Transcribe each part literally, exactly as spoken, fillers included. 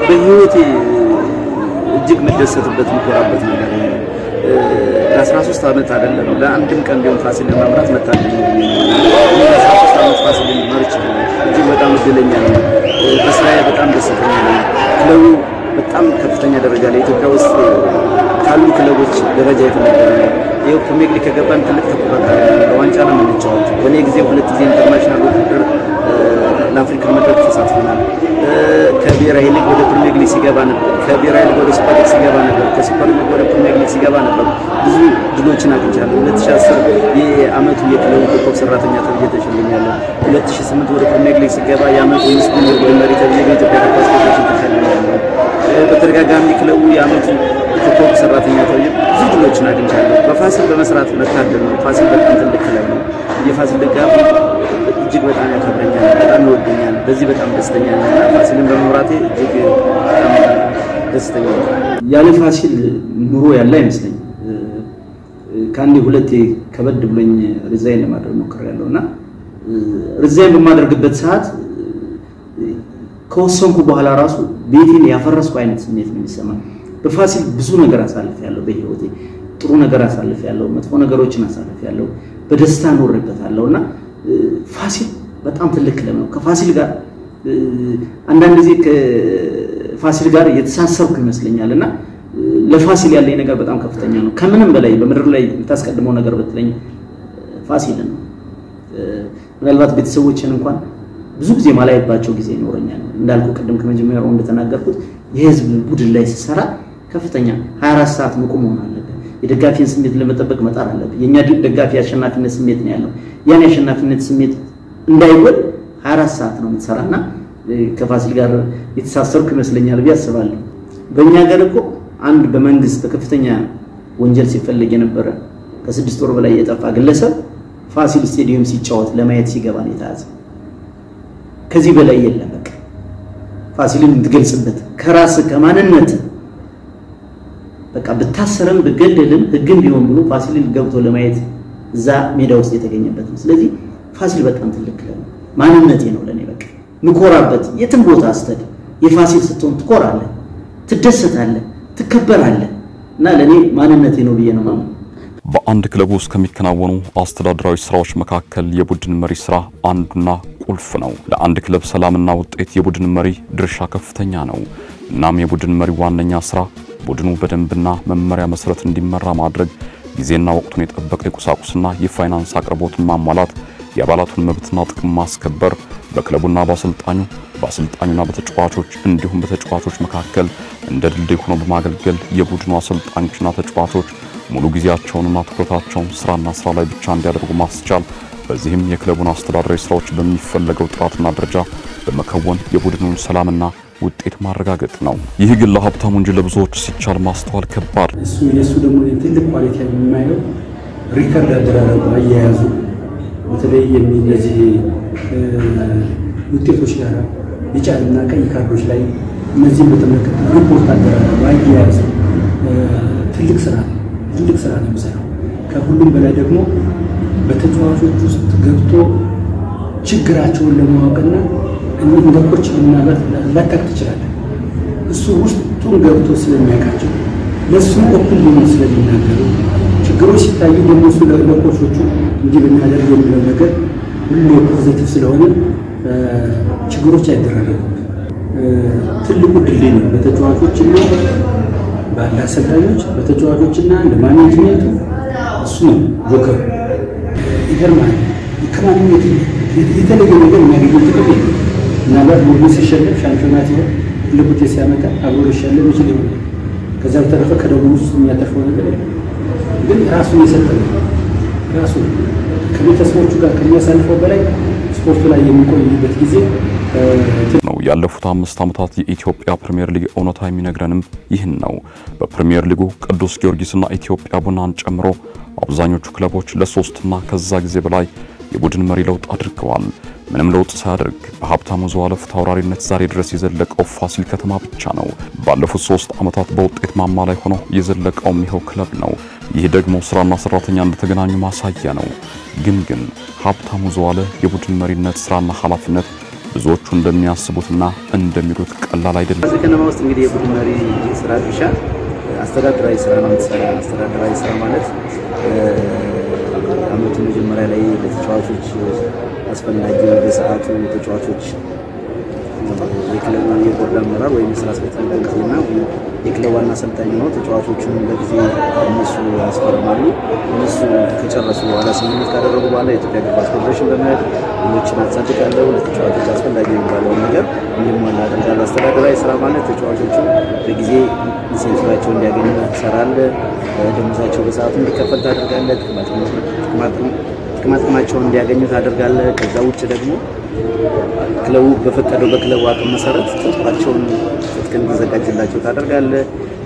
በህይወቴ እጅግ መደሰትበት ምኮራበት ነገር ነው ለ13 አመት አይደለም ለአንድም ቀን ቢሆን ፋሲል ለማምራት መታደል ለ13 አመት ፋሲል ማርች እጅግ በጣም እድለኛ ነኝ በስራዬ በጣም ደስተኛ ነኝ ክለቡ በጣም ከፍተኛ ደረጃ ላይ ኢትዮጵያ ውስጥ ካሉ ክለቦች ደረጃ የተመደበ ነው ይሄው ፕሪሚየር ሊግ ከገባን ትልቅ ተቆጣጣሪ ለዋንጫ ነው የምንጫወተው በኔ ጊዜ ሁለት ጊዜ ኢንተርናሽናል ውድድር ለአፍሪካ መድረክ ተሳትፈናል ከብሔራዊ ሊግ ወደ ፕሪሚየር ሊግ ሲገባ ነበር ከብሔራዊ ሊግ ወደ ሱፐር ሊግ ሲገባ ነበር ከሱፐር ሊግ ወደ ፕሪሚየር ሊግ ሲገባ ነበር ብዙ ድሎችን አግኝቻለሁ ሁለት ሺህ አስር የአመቱ የክለቡ ኮከብ ሰራተኛ ተብዬ ተሸልሜያለሁ ሁለት ሺህ ስምንት ወደ ፕሪሚየር ሊግ ሲገባ የአመቱ ምስጉን የቡድን መሪ ተብዬ በኢትዮጵያ ኳስ ፌዴሬሽን ተሸልሜያለሁ በተደጋጋሚ ክለቡ የአመቱ ኮከብ ሰራተኛ ተብዬ ብዙ ድሎችን አግኝቻለሁ በፋሲል በመስራት መታደል ነው ፋሲል በጣም ትልቅ ክለብ ነው የፋሲል ደጋፊ እጅግ በጣም ያከብረኛል በጣም ይወደኛል በዚህ በጣም ደስተኛ ነኝ ፋሲልን በመምራቴ እጅግ በጣም ደስተኛ ነኝ ያለ ፋሲል ኑሮ ያለ አይመስለኝ ካንዲ ሁለቴ ከበድ ብሎኝ ሪዛይን ለማድረግ ሞክሬያለሁና ሪዛይን በማድረግበት ሰዓት ከወሰንኩ በኋላ ራሱ ቤቴን ያፈረስኩ አይነት ስሜት ነው የሚሰማኝ በፋሲል ብዙ ነገር አሳልፌያለሁ በህይወቴ ጥሩ ነገር አሳልፌያለሁ መጥፎ ነገሮችን አሳልፌያለሁ በደስታ ኖርበታለሁና ፋሲል በጣም ትልቅ ክለብ ነው ከፋሲል ጋር አንዳንድ ጊዜ ከፋሲል ጋር የተሳሰብኩ ይመስለኛልና ለፋሲል ያለኝ ነገር በጣም ከፍተኛ ነው ከምንም በላይ በመድር ላይ የምታስቀድመው ነገር በትለኝ ፋሲል ነው ምናልባት ቤተሰቦችን እንኳን ብዙ ጊዜ ማላይባቸው ጊዜ ይኖርኛል እንዳልኩ ቀደም ከመጀመሪያው እንደተናገርኩት የህዝብ ቡድን ላይ ሲሰራ ከፍተኛ ሃያ አራት ሰዓት መቆም ሆነ አለበት የደጋፊን ስሜት ለመጠበቅ መጣር አለበት የኛ ደጋፊ አሸናፊነት ስሜት ነው ያለው ያን አሸናፊነት ስሜት እንዳይጎል ሃያ አራት ሰዓት ነው የምትሰራና ከፋሲል ጋር የተሳሰርኩ ይመስለኛል ቢያስባለሁ በእኛ ሀገር እኮ አንድ በመንግስት በከፍተኛ ወንጀል ሲፈልግ የነበረ ከስድስት ወር በላይ የጠፋ ግለሰብ ፋሲል ስቴዲየም ሲጫወት ለማየት ሲገባ ነው የተያዘው ከዚህ በላይ የለም በቃ ፋሲልን እንትገልጽበት ከራስ ከማንነት በቃ በታሰረም በገደልም ህግም ቢሆን ብሎ ፋሲልን ገብቶ ለማየት እዛ ሜዳ ውስጥ የተገኘበት ነው ስለዚህ ፋሲል በጣም ትልቅ ክለብ ማንነቴ ነው ለኔ በቃ ምኮራበት የትም ቦታ አስተድ የፋሲል ስትሆን ትኮራለህ ትደሰታለህ ትከበራለህ እና ለኔ ማንነቴ ነው ብዬ ነው ማለት በአንድ ክለብ ውስጥ ከሚከናወኑ አስተዳደራዊ ስራዎች መካከል የቡድን መሪ ስራ አንዱና ቁልፍ ነው ለአንድ ክለብ ሰላምና ውጤት የቡድን መሪ ድርሻ ከፍተኛ ነው እናም የቡድን መሪ ዋነኛ ስራ ቡድኑ በደንብና መመሪያ መሰረት እንዲመራ ማድረግ ጊዜና ወቅቱን የጠበቀ የቁሳቁስና የፋይናንስ አቅርቦትን ማሟላት የአባላቱን መብትና ጥቅም ማስከበር በክለቡና በአሰልጣኙ በአሰልጣኙና በተጫዋቾች እንዲሁም በተጫዋቾች መካከል እንደ ድልድይ ሆኖ በማገልገል የቡድኑ አሰልጣኞችና ተጫዋቾች ሙሉ ጊዜያቸውንና ትኩረታቸውን ስራና ስራ ላይ ብቻ እንዲያደርጉ ማስቻል በዚህም የክለቡን አስተዳደራዊ ስራዎች በሚፈልገው ጥራትና ደረጃ በመከወን የቡድኑን ሰላምና ውጤት ማረጋገጥ ነው ይህ ግን ለሀብታሙ እንጂ ለብዙዎች ሲቻል ማስተዋል ከባድ እሱ የሱ ደግሞ ትልቅ ኳሊቲ የሚያየው ሪከርድ አደራረጉ አያያዙ በተለይ የሚነዚህ ውጤቶች ጋር ቢጫና ቀይ ካርዶች ላይ እነዚህ በተመለከተ ሪፖርት አደራረጉ አያያዙ ትልቅ ስራ ትልቅ ስራ ነው የሚሰራው ከሁሉም በላይ ደግሞ በተጫዋቾች ውስጥ ገብቶ ችግራቸውን ለማወቅና እንደ ኮች ምናልባት ላታክ ትችላለህ እሱ ውስጡን ገብቶ ስለሚያውቃቸው ለሱ ኦፕን ሆኖ ስለሚናገሩ ችግሮች ሲታዩ ደግሞ እሱ ለኮቾቹ እንዲህ በሚያደርግ የሚለው ነገር ሁሉ ፖዚቲቭ ስለሆነ ችግሮች አይደረጉም ትልቁ ድልድይ ነው በተጫዋቾችና በአሰልጣኞች በተጫዋቾችና ለማኔጅመንቱ እሱ ነው ጆከር ይገርማል ከማንነት የተለየ ነገር የሚያገኘው ጥቅም የለም ምናልባት ቡድኑ ሲሸነፍ ሻምፒዮናት ይሆን ልቡት ሲያመጣ አብሮ ይሸነፍ ይችላል ከዛ በተረፈ ከደቡብ ውስጥ የሚያተርፈው ነገር ግን ራሱን የሰጠው ራሱ ከቤተሰቦቹ ጋር ከሚያሳልፈው በላይ ስፖርቱ ላይ የሚቆይበት ጊዜ ነው ያለፉት አምስት ዓመታት የኢትዮጵያ ፕሪሚየር ሊግ ኦኖታ የሚነግረንም ይህን ነው በፕሪሚየር ሊጉ ቅዱስ ጊዮርጊስና ኢትዮጵያ ቡናን ጨምሮ አብዛኞቹ ክለቦች ለሶስትና ከዛ ጊዜ በላይ የቡድን መሪ ለውጥ አድርገዋል ምንም ለውጥ ሳያደርግ በሀብታሙ ዘዋለፍ ታውራሪነት ዛሬ ድረስ የዘለቀው ፋሲል ከተማ ብቻ ነው ባለፉት ሶስት ዓመታት በውጤት ማማ ላይ ሆኖ የዘለቀው ይሄው ክለብ ነው ይህ ደግሞ ስራና ሰራተኛ እንደተገናኙ ማሳያ ነው ግን ግን ሀብታሙ ዘዋለ የቡድን መሪነት ስራና ኃላፊነት ብዙዎቹ እንደሚያስቡትና እንደሚሉት ቀላል አይደለም። በዚህ ከነማ ውስጥ እንግዲህ የቡድን መሪ ስራ ብቻ አስተዳደራዊ ስራ ነው ተሰራ። አስተዳደራዊ ስራ ማለት አመቱ መጀመሪያ ላይ ለተጫዋቾች አስፈላጊ በሰዓቱ ተጫዋቾች የክለቡ የቦርድ አመራር ወይም ስራ አስፈጻሚ ኮሚቴና የክለቡ ዋና አሰልጣኝ ነው ተጫዋቾቹን በጊዜ እነሱ ያስፈርማሉ። እነሱ ከጨረሱ በኋላ ስምምነት ካደረጉ በኋላ የኢትዮጵያ እግር ኳስ ፌዴሬሽን በመሄድ ሌሎችን አጸድቃለሁ ለተጫዋቾች አስፈላጊ የሚባለውን ነገር እንዲሟላ አደርጋለሁ። አስተዳደራዊ ስራ ማለት ተጫዋቾቹ በጊዜ ኢንሴንቲቫቸውን እንዲያገኙ ትሰራለህ። ደሞዛቸው በሰዓቱ እንዲከፈል ታደርጋለህ። ጥቅማጥቅማቸውን እንዲያገኙ ታደርጋለህ። ከዛ ውጭ ደግሞ ክለቡ በፈቀደው በክለቡ አቅም መሰረት ትጥቃቸውን ትጥቅ እንዲዘጋጅላቸው ታደርጋለህ።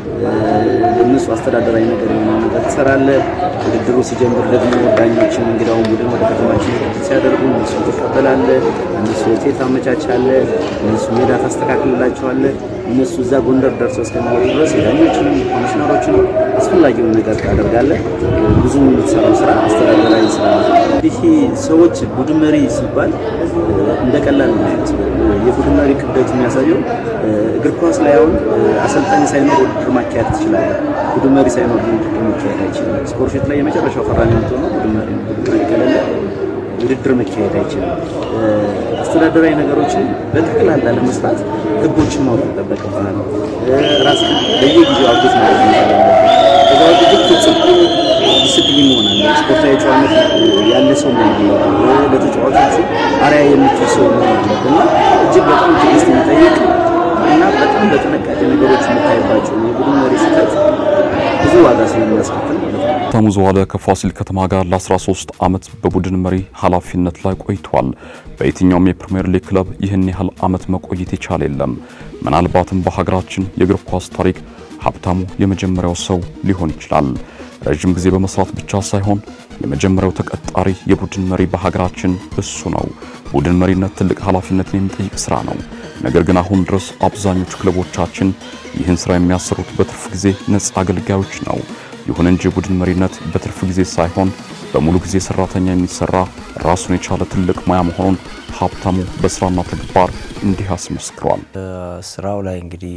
እነሱ አስተዳደራዊ ነገር የሆነ ነገር ትሰራለህ። ውድድሩ ሲጀምር ደግሞ ዳኞችን እንግዳውን ቡድን ወደ ከተማችን ሲያደርጉ እነሱ ትቀበላለህ። እነሱ ሆቴል ታመቻቻለህ። እነሱ ሜዳ ታስተካክልላቸዋለህ። እነሱ እዛ ጎንደር ደርሰው እስከሚወጡ ድረስ ዳኞችንም ኮሚሽነሮችንም አስፈላጊውን ነገር ታደርጋለህ። ብዙ የምትሰራው ስራ አስተዳደራዊ ስራ ነው። ይሄ ሰዎች ቡድን መሪ ሲባል እንደቀላል ነው የሚያስበው። የቡድን መሪ ክብደቱ የሚያሳየው እግር ኳስ ላይ አሁን አሰልጣኝ ሳይኖር ውድድር ማካሄድ ትችላለህ። ቡድን መሪ ሳይኖር ውድድር ማካሄድ አይችልም። ስፖርት ላይ የመጨረሻው ፈራሚ የምትሆነው ቡድን መሪ ነው። ቡድን መሪ ከሌለ ውድድር መካሄድ አይችልም። አስተዳደራዊ ነገሮችን በጠቅላላ ለመስራት ህጎችን ማውጣት ይጠበቅብናል። ራስህን በየጊዜው አብዴት ማድረግ ይችላል። ከዛ ወዲህ ፍጹም ዲስፕሊን መሆን አለ። ስፖርታዊ ጨዋነት ያለ ሰው ነው። ለተጫዋቾቹ አርአያ የሚችል ሰው ነው እና እጅግ በጣም ትዕግስት የሚጠይቅ እና በጣም በጥንቃቄ ነገሮች የሚታይባቸው የቡድን መሪ ስህተት ብዙ ዋጋ ስለሚያስከፍል ማለት ነው። ሀብታሙ ዘዋለ ከፋሲል ከተማ ጋር ለ13 ዓመት በቡድን መሪ ኃላፊነት ላይ ቆይቷል። በየትኛውም የፕሪሚየር ሊግ ክለብ ይህን ያህል ዓመት መቆየት የቻለ የለም። ምናልባትም በሀገራችን የእግር ኳስ ታሪክ ሀብታሙ የመጀመሪያው ሰው ሊሆን ይችላል። ረጅም ጊዜ በመስራት ብቻ ሳይሆን የመጀመሪያው ተቀጣሪ የቡድን መሪ በሀገራችን እሱ ነው። ቡድን መሪነት ትልቅ ኃላፊነትን የሚጠይቅ ስራ ነው። ነገር ግን አሁን ድረስ አብዛኞቹ ክለቦቻችን ይህን ስራ የሚያሰሩት በትርፍ ጊዜ ነፃ አገልጋዮች ነው። ይሁን እንጂ ቡድን መሪነት በትርፍ ጊዜ ሳይሆን በሙሉ ጊዜ ሰራተኛ የሚሰራ ራሱን የቻለ ትልቅ ሙያ መሆኑን ሀብታሙ በስራና ተግባር እንዲህ አስመስክሯል። ስራው ላይ እንግዲህ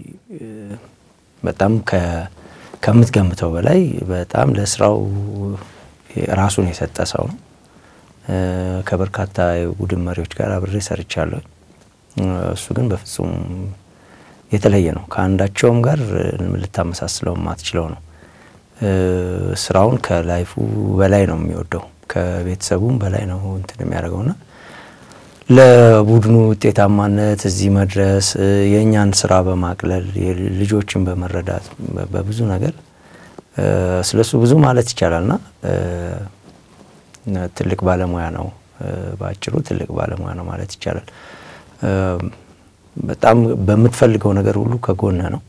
በጣም ከ ከምትገምተው በላይ በጣም ለስራው ራሱን የሰጠ ሰው ነው። ከበርካታ የቡድን መሪዎች ጋር አብሬ ሰርቻለሁ። እሱ ግን በፍጹም የተለየ ነው። ከአንዳቸውም ጋር ልታመሳስለው ማትችለው ነው። ስራውን ከላይፉ በላይ ነው የሚወደው፣ ከቤተሰቡም በላይ ነው እንትን የሚያደርገውና ለቡድኑ ውጤታማነት እዚህ መድረስ የኛን ስራ በማቅለል ልጆችን በመረዳት በብዙ ነገር ስለሱ ብዙ ማለት ይቻላልና ትልቅ ባለሙያ ነው። ባጭሩ ትልቅ ባለሙያ ነው ማለት ይቻላል። በጣም በመትፈልገው ነገር ሁሉ ከጎነ ነው።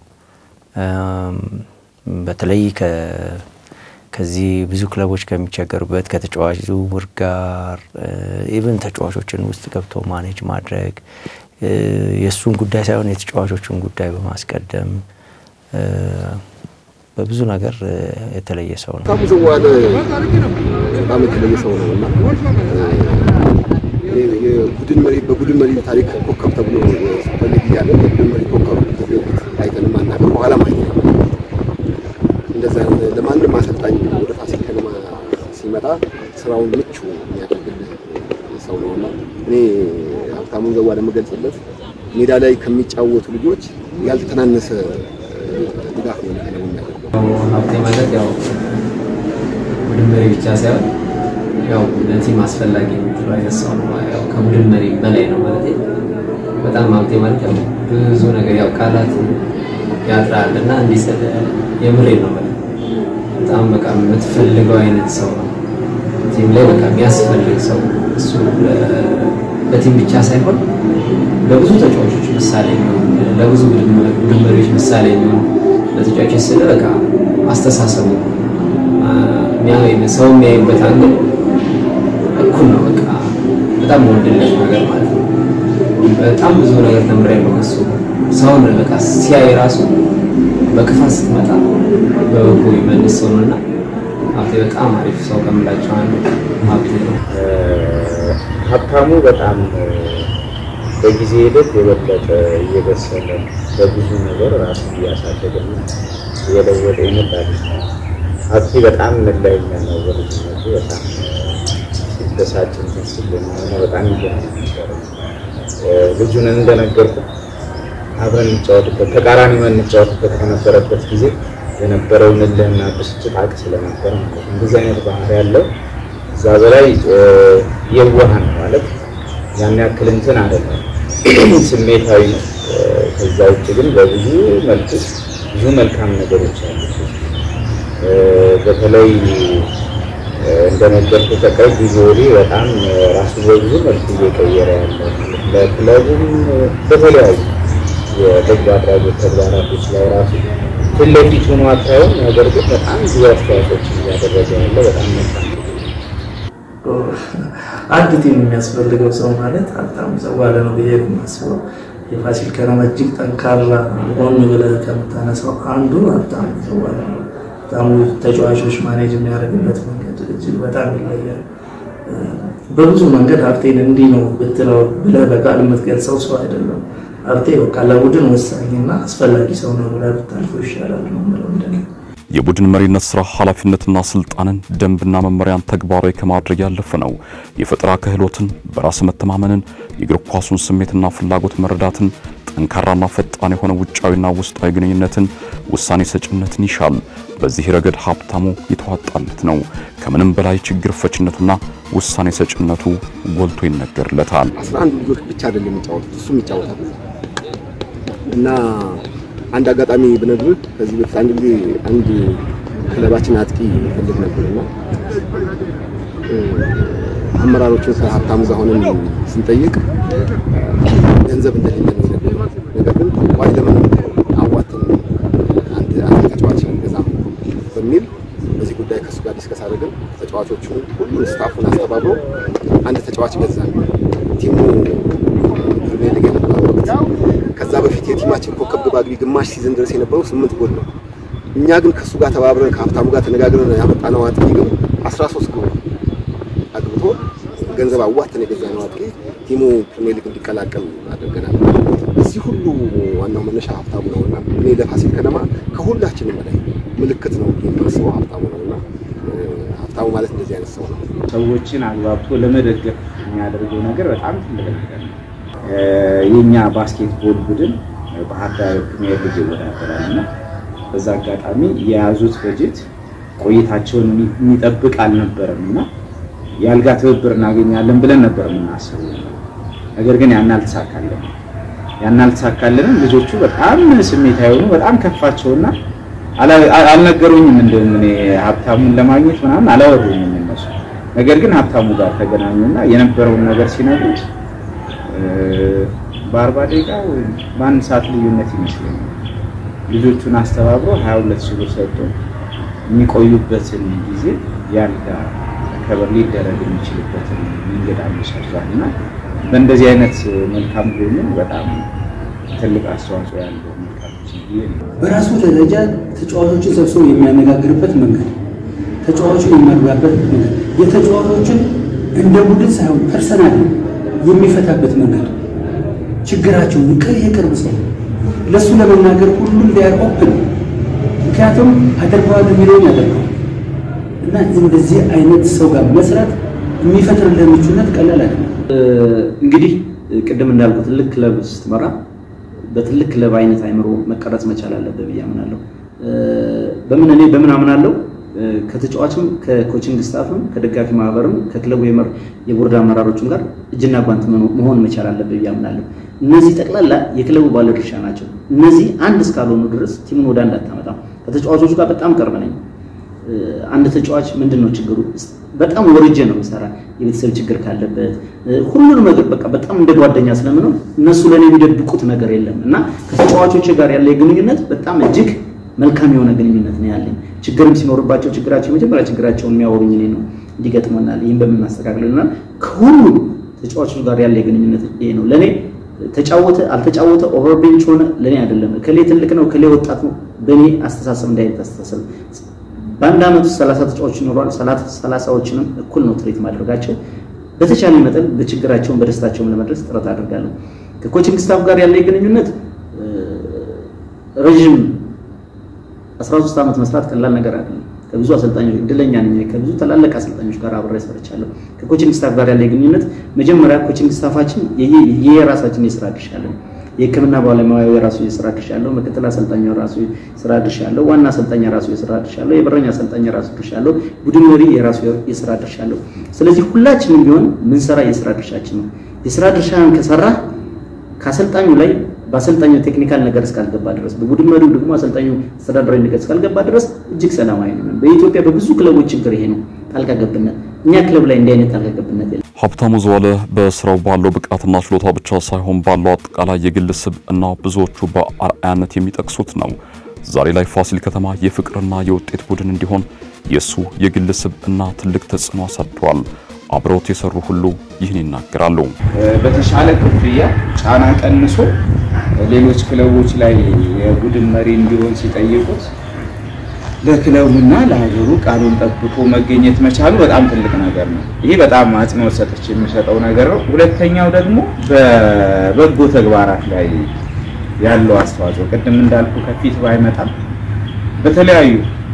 በተለይ ከ ከዚህ ብዙ ክለቦች ከሚቸገሩበት ከተጫዋቹ ዝውውር ጋር ኢቭን ተጫዋቾችን ውስጥ ገብቶ ማኔጅ ማድረግ የሱን ጉዳይ ሳይሆን የተጫዋቾቹን ጉዳይ በማስቀደም በብዙ ነገር የተለየ ሰው ነው። ሀብታሙ ዘዋለ በጣም የተለየ ሰው ነውና የቡድን መሪ በቡድን መሪ ታሪክ ኮከብ ተብሎ ተፈልግ ያለ የቡድን መሪ ኮከብ አይተንም አናውቅም። በኋላ ማለት ነው እንደዛ ለማንም አሰልጣኝ ወደ ፋሲል ከነማ ሲመጣ ስራውን ምቹ የሚያደርግልህ ሰው ነውና እኔ ሀብታሙ ዘዋለ መገልጽለት ሜዳ ላይ ከሚጫወቱ ልጆች ያልተናነሰ ድጋፍ ነው የሚያደርገው። ሀብቴ ማለት ያው ቡድን መሪ ብቻ ሳይሆን ያው ለቲም አስፈላጊ ነው አይነሳው ነው። ያው ከቡድን መሪ በላይ ነው ማለት ነው። በጣም ሀብቴ ማለት ያው ብዙ ነገር ያው ቃላት ያጥራልና እንዲሰለ የምሬ ነው ማለት በጣም በቃ የምትፈልገው አይነት ሰው ነው። ቲም ላይ በቃ የሚያስፈልግ ሰው እሱ ለቲም ብቻ ሳይሆን ለብዙ ተጫዋቾች ምሳሌ ነው። ለብዙ ቡድን መሪዎች ምሳሌ ነው። ለተጫዋቾች ስለ በቃ አስተሳሰቡ የሚያየው ሰው የሚያይበት አንግል እኩል ነው። በቃ በጣም ወደለት ነገር ማለት ነው። በጣም ብዙ ነገር ተምሬያለሁ ከሱ። ሰውን በቃ ሲያይ ራሱ በክፋት ስትመጣ በበጎ ይመልስ ሰው ነውና ሀብቴ በጣም አሪፍ ሰው ከምላቸው አንዱ ሀብቴ ነው። ሀብታሙ በጣም በጊዜ ሂደት የበለጠ እየበሰለ በብዙ ነገር ራሱን እያሳደገና እየለወጠ ይመጣል። አጥፊ በጣም ለላይኛ ነው በልጅነቱ በጣም ሲበሳጭ ሲል ነው በጣም ይገርማል። ልጁን እንደነገርኩ አብረን እንጫወትበት ተቃራኒ መንጫወትበት ከነበረበት ጊዜ የነበረውን ለና ብስጭት አቅ ስለነበር ማለት እንደዚህ አይነት ባህሪ ያለው እዛ በላይ የዋሃን ማለት ያን ያክል እንትን አይደለም ስሜታዊ ነው። ከዛ ውጭ ግን በብዙ መልኩ ብዙ መልካም ነገሮች አሉ። በተለይ እንደነገርኩ ተቀይ ጊዜውሪ በጣም ራሱ በብዙ መልኩ እየቀየረ ያለ ለክለቡም በተለያዩ የበጎ አድራጎት ተግባራቶች ላይ ራሱ ትልቅ ሆኖ አታየው ነገር ግን በጣም ብዙ አስተዋጽኦችን እያደረገ ያለ በጣም መልካም ነው። አንድ ቲም የሚያስፈልገው ሰው ማለት ሀብታሙ ዘዋለ ነው ብዬ የማስበው። የፋሲል ከነማ እጅግ ጠንካራ ጎን ብለህ ከምታነሳው አንዱ ሀብታሙ ዘዋለ ነው። በጣም ተጫዋቾች ማኔጅ የሚያደርግበት መንገድ እጅግ በጣም ይለያል። በብዙ መንገድ ሀብቴን እንዲህ ነው ብትለው ብለህ በቃል የምትገልጸው ሰው አይደለም። ሀብቴ በቃ ለቡድን ወሳኝና አስፈላጊ ሰው ነው ብለህ ብታልፈው ይሻላል ነው የምለው እንደኔ። የቡድን መሪነት ስራ ኃላፊነትና ስልጣንን ደንብና መመሪያን ተግባራዊ ከማድረግ ያለፈ ነው። የፈጠራ ክህሎትን፣ በራስ መተማመንን፣ የእግር ኳሱን ስሜትና ፍላጎት መረዳትን፣ ጠንካራና ፈጣን የሆነ ውጫዊና ውስጣዊ ግንኙነትን፣ ውሳኔ ሰጭነትን ይሻል። በዚህ ረገድ ሀብታሙ የተዋጣለት ነው። ከምንም በላይ ችግር ፈችነቱና ውሳኔ ሰጭነቱ ጎልቶ ይነገርለታል። አስራ አንድ ልጆች ብቻ አይደለም የሚጫወቱት እሱም ይጫወታል እና አንድ አጋጣሚ ብነግርህ ከዚህ በፊት አንድ ጊዜ አንድ ክለባችን አጥቂ ይፈልግ ነበርና አመራሮችን ከሀብታሙ ጋር ሆነን ስንጠይቅ ገንዘብ እንደሌለ ነው የነገሩን። ነገር ግን ዋይ ለምን አዋጥተን አንድ አንድ ተጫዋች እንደዛ በሚል በዚህ ጉዳይ ከሱ ጋር ዲስከስ አድርገን ተጫዋቾቹን ሁሉ ስታፉን አስተባብሮ አንድ ተጫዋች ገዛን። ቲሙ ፕሪሚየር ሊግ ነው። ከዛ በፊት የቲማችን ኮከብ ግብ አግቢ ግማሽ ሲዝን ድረስ የነበረው ስምንት ጎል ነው። እኛ ግን ከሱ ጋር ተባብረን ከሀብታሙ ጋር ተነጋግረን ያመጣነው አጥቂ ግን አስራ ሶስት ጎል አግብቶ ገንዘብ አዋጥተን የገዛነው አጥቂ ቲሙ ፕሪሚየር ሊግ እንዲቀላቀል አድርገናል። እዚህ ሁሉ ዋናው መነሻ ሀብታሙ ነውና እኔ ለፋሲል ከነማ ከሁላችንም በላይ ምልክት ነው የሚመስለው ሀብታሙ ነውና ሀብታሙ ማለት እንደዚህ አይነት ሰው ነው። ሰዎችን አግባብቶ ለመደገፍ የሚያደርገው ነገር በጣም ትልቅ ነገር ነው። የኛ ባስኬትቦል ቡድን ባህር ዳር ፕሪሚየር ሊግ ይወዳደራልና በዛ አጋጣሚ የያዙት በጀት ቆይታቸውን የሚጠብቅ አልነበረምና ያልጋ ትብብር እናገኛለን ብለን ነበር የምናስበው። ነገር ግን ያን አልተሳካልንም። ያን አልተሳካልንም። ልጆቹ በጣም ስሜታዊ ሆኑ። በጣም ከፋቸውና አልነገሩኝም እንደምን ሀብታሙን ለማግኘት ምናምን አላወሩኝም እነሱ። ነገር ግን ሀብታሙ ጋር ተገናኙና የነበረውን ነገር ሲነግሩት በአርባ ደቂቃ በአንድ ሰዓት ልዩነት ይመስለኛል ልጆቹን አስተባብሮ ሀያ ሁለት ሺህ ብር ሰጥቶ የሚቆዩበትን ጊዜ ያልጋ ከበር ሊደረግ የሚችልበትን መንገድ አመቻችቷልና በእንደዚህ አይነት መልካም ጎኑ በጣም ትልቅ አስተዋጽኦ ያለው መልካም በራሱ ደረጃ ተጫዋቾችን ሰብስቦ የሚያነጋግርበት መንገድ፣ ተጫዋቾችን የሚያግባበት መንገድ፣ የተጫዋቾችን እንደ ቡድን ሳይሆን ፐርሰናል የሚፈታበት መንገድ፣ ችግራቸውን የቅርብ ሰው ለሱ ለመናገር ሁሉም ሊያር ኦፕን ምክንያቱም አደርጓል የሚለውን ያደርጋል እና እንደዚህ አይነት ሰው ጋር መስራት የሚፈጥርልን ምቹነት ቀላል አይደለም። እንግዲህ ቅድም እንዳልኩት ትልቅ ክለብ ስትመራ በትልቅ ክለብ አይነት አይምሮ መቀረጽ መቻል አለበት ብዬ አምናለሁ። በምን እኔ በምን አምናለሁ ከተጫዋችም ከኮቺንግ ስታፍም ከደጋፊ ማህበርም ከክለቡ የመር የቦርድ አመራሮችም ጋር እጅና ጓንት መሆን መቻል አለበት ብዬ አምናለሁ። እነዚህ ጠቅላላ የክለቡ ባለድርሻ ናቸው። እነዚህ አንድ እስካልሆኑ ድረስ ቲሙን ወደ አንድ አታመጣም። ከተጫዋቾቹ ጋር በጣም ቅርብ ነኝ። አንድ ተጫዋች ምንድነው ችግሩ በጣም ወርጄ ነው የሚሰራ የቤተሰብ ችግር ካለበት ሁሉንም ነገር በቃ በጣም እንደ ጓደኛ ስለምነው እነሱ ለኔ የሚደብቁት ነገር የለም እና ከተጫዋቾች ጋር ያለ ግንኙነት በጣም እጅግ መልካም የሆነ ግንኙነት ነው ያለኝ። ችግርም ሲኖርባቸው ችግራቸው መጀመሪያ ችግራቸውን የሚያወሩኝ እኔ ነው እንዲገጥመናል ይሄን በመናስተካክልና ከሁሉ ተጫዋቾች ጋር ያለ ግንኙነት ይሄ ነው ለኔ። ተጫወተ አልተጫወተ ኦቨርቤንች ሆነ ለኔ አይደለም ከሌ ትልቅ ነው ከሌ ወጣት ነው በኔ አስተሳሰብ እንዳይተስተሰል በአንድ አመት ሰላሳ ተጫዋቾች ይኖራሉ። ሰላሳዎችንም እኩል ነው ትሪት ማድረጋቸው። በተቻለ መጠን በችግራቸውን በደስታቸውን ለመድረስ ጥረት አድርጋለሁ። ከኮቺንግ ስታፍ ጋር ያለ ግንኙነት ረጅም አስራ ሶስት ዓመት መስራት ቀላል ነገር አይደለም። ከብዙ አሰልጣኞች እድለኛ ነኝ ከብዙ ተላላቅ አሰልጣኞች ጋር አብሬ ሰርቻለሁ። ከኮቺንግ ስታፍ ጋር ያለ ግንኙነት መጀመሪያ ኮቺንግ ስታፋችን የየራሳችን የስራ ድርሻ አለን። የሕክምና ባለሙያው የራሱ የስራ ድርሻ አለው፣ ምክትል አሰልጣኙ የራሱ የስራ ድርሻ አለው፣ ዋና አሰልጣኝ የራሱ የስራ ድርሻ አለው፣ የበረኛ አሰልጣኝ የራሱ ድርሻ አለው፣ ቡድን መሪ የራሱ የስራ ድርሻ አለው። ስለዚህ ሁላችንም ቢሆን ምን ሰራ የስራ ድርሻችን ነው። የስራ ድርሻን ከሰራ ከአሰልጣኙ ላይ በአሰልጣኙ ቴክኒካል ነገር እስካልገባ ድረስ በቡድን መሪው ደግሞ አሰልጣኙ አስተዳደራዊ ነገር እስካልገባ ድረስ እጅግ ሰላማዊ ነው። በኢትዮጵያ በብዙ ክለቦች ችግር ይሄ ነው፣ ጣልቃ ገብነት። እኛ ክለብ ላይ እንዲህ አይነት ጣልቃ ገብነት የለም። ሀብታሙ ዘዋለ በስራው ባለው ብቃትና ችሎታ ብቻ ሳይሆን ባለው አጠቃላይ የግል ስብዕና ብዙዎቹ በአርአያነት የሚጠቅሱት ነው። ዛሬ ላይ ፋሲል ከተማ የፍቅርና የውጤት ቡድን እንዲሆን የሱ የግል ስብዕና ትልቅ ተጽዕኖ አሳድሯል። አብረውት የሰሩ ሁሉ ይህን ይናገራሉ። በተሻለ ክፍያ ጫና ቀንሶ ሌሎች ክለቦች ላይ የቡድን መሪ እንዲሆን ሲጠይቁት ለክለቡና ለሀገሩ ቃሉን ጠብቆ መገኘት መቻሉ በጣም ትልቅ ነገር ነው። ይሄ በጣም አጽንኦት ሰጥቼ የሚሰጠው ነገር ነው። ሁለተኛው ደግሞ በበጎ ተግባራት ላይ ያለው አስተዋጽኦ ቅድም እንዳልኩ ከፊት ባይመጣም በተለያዩ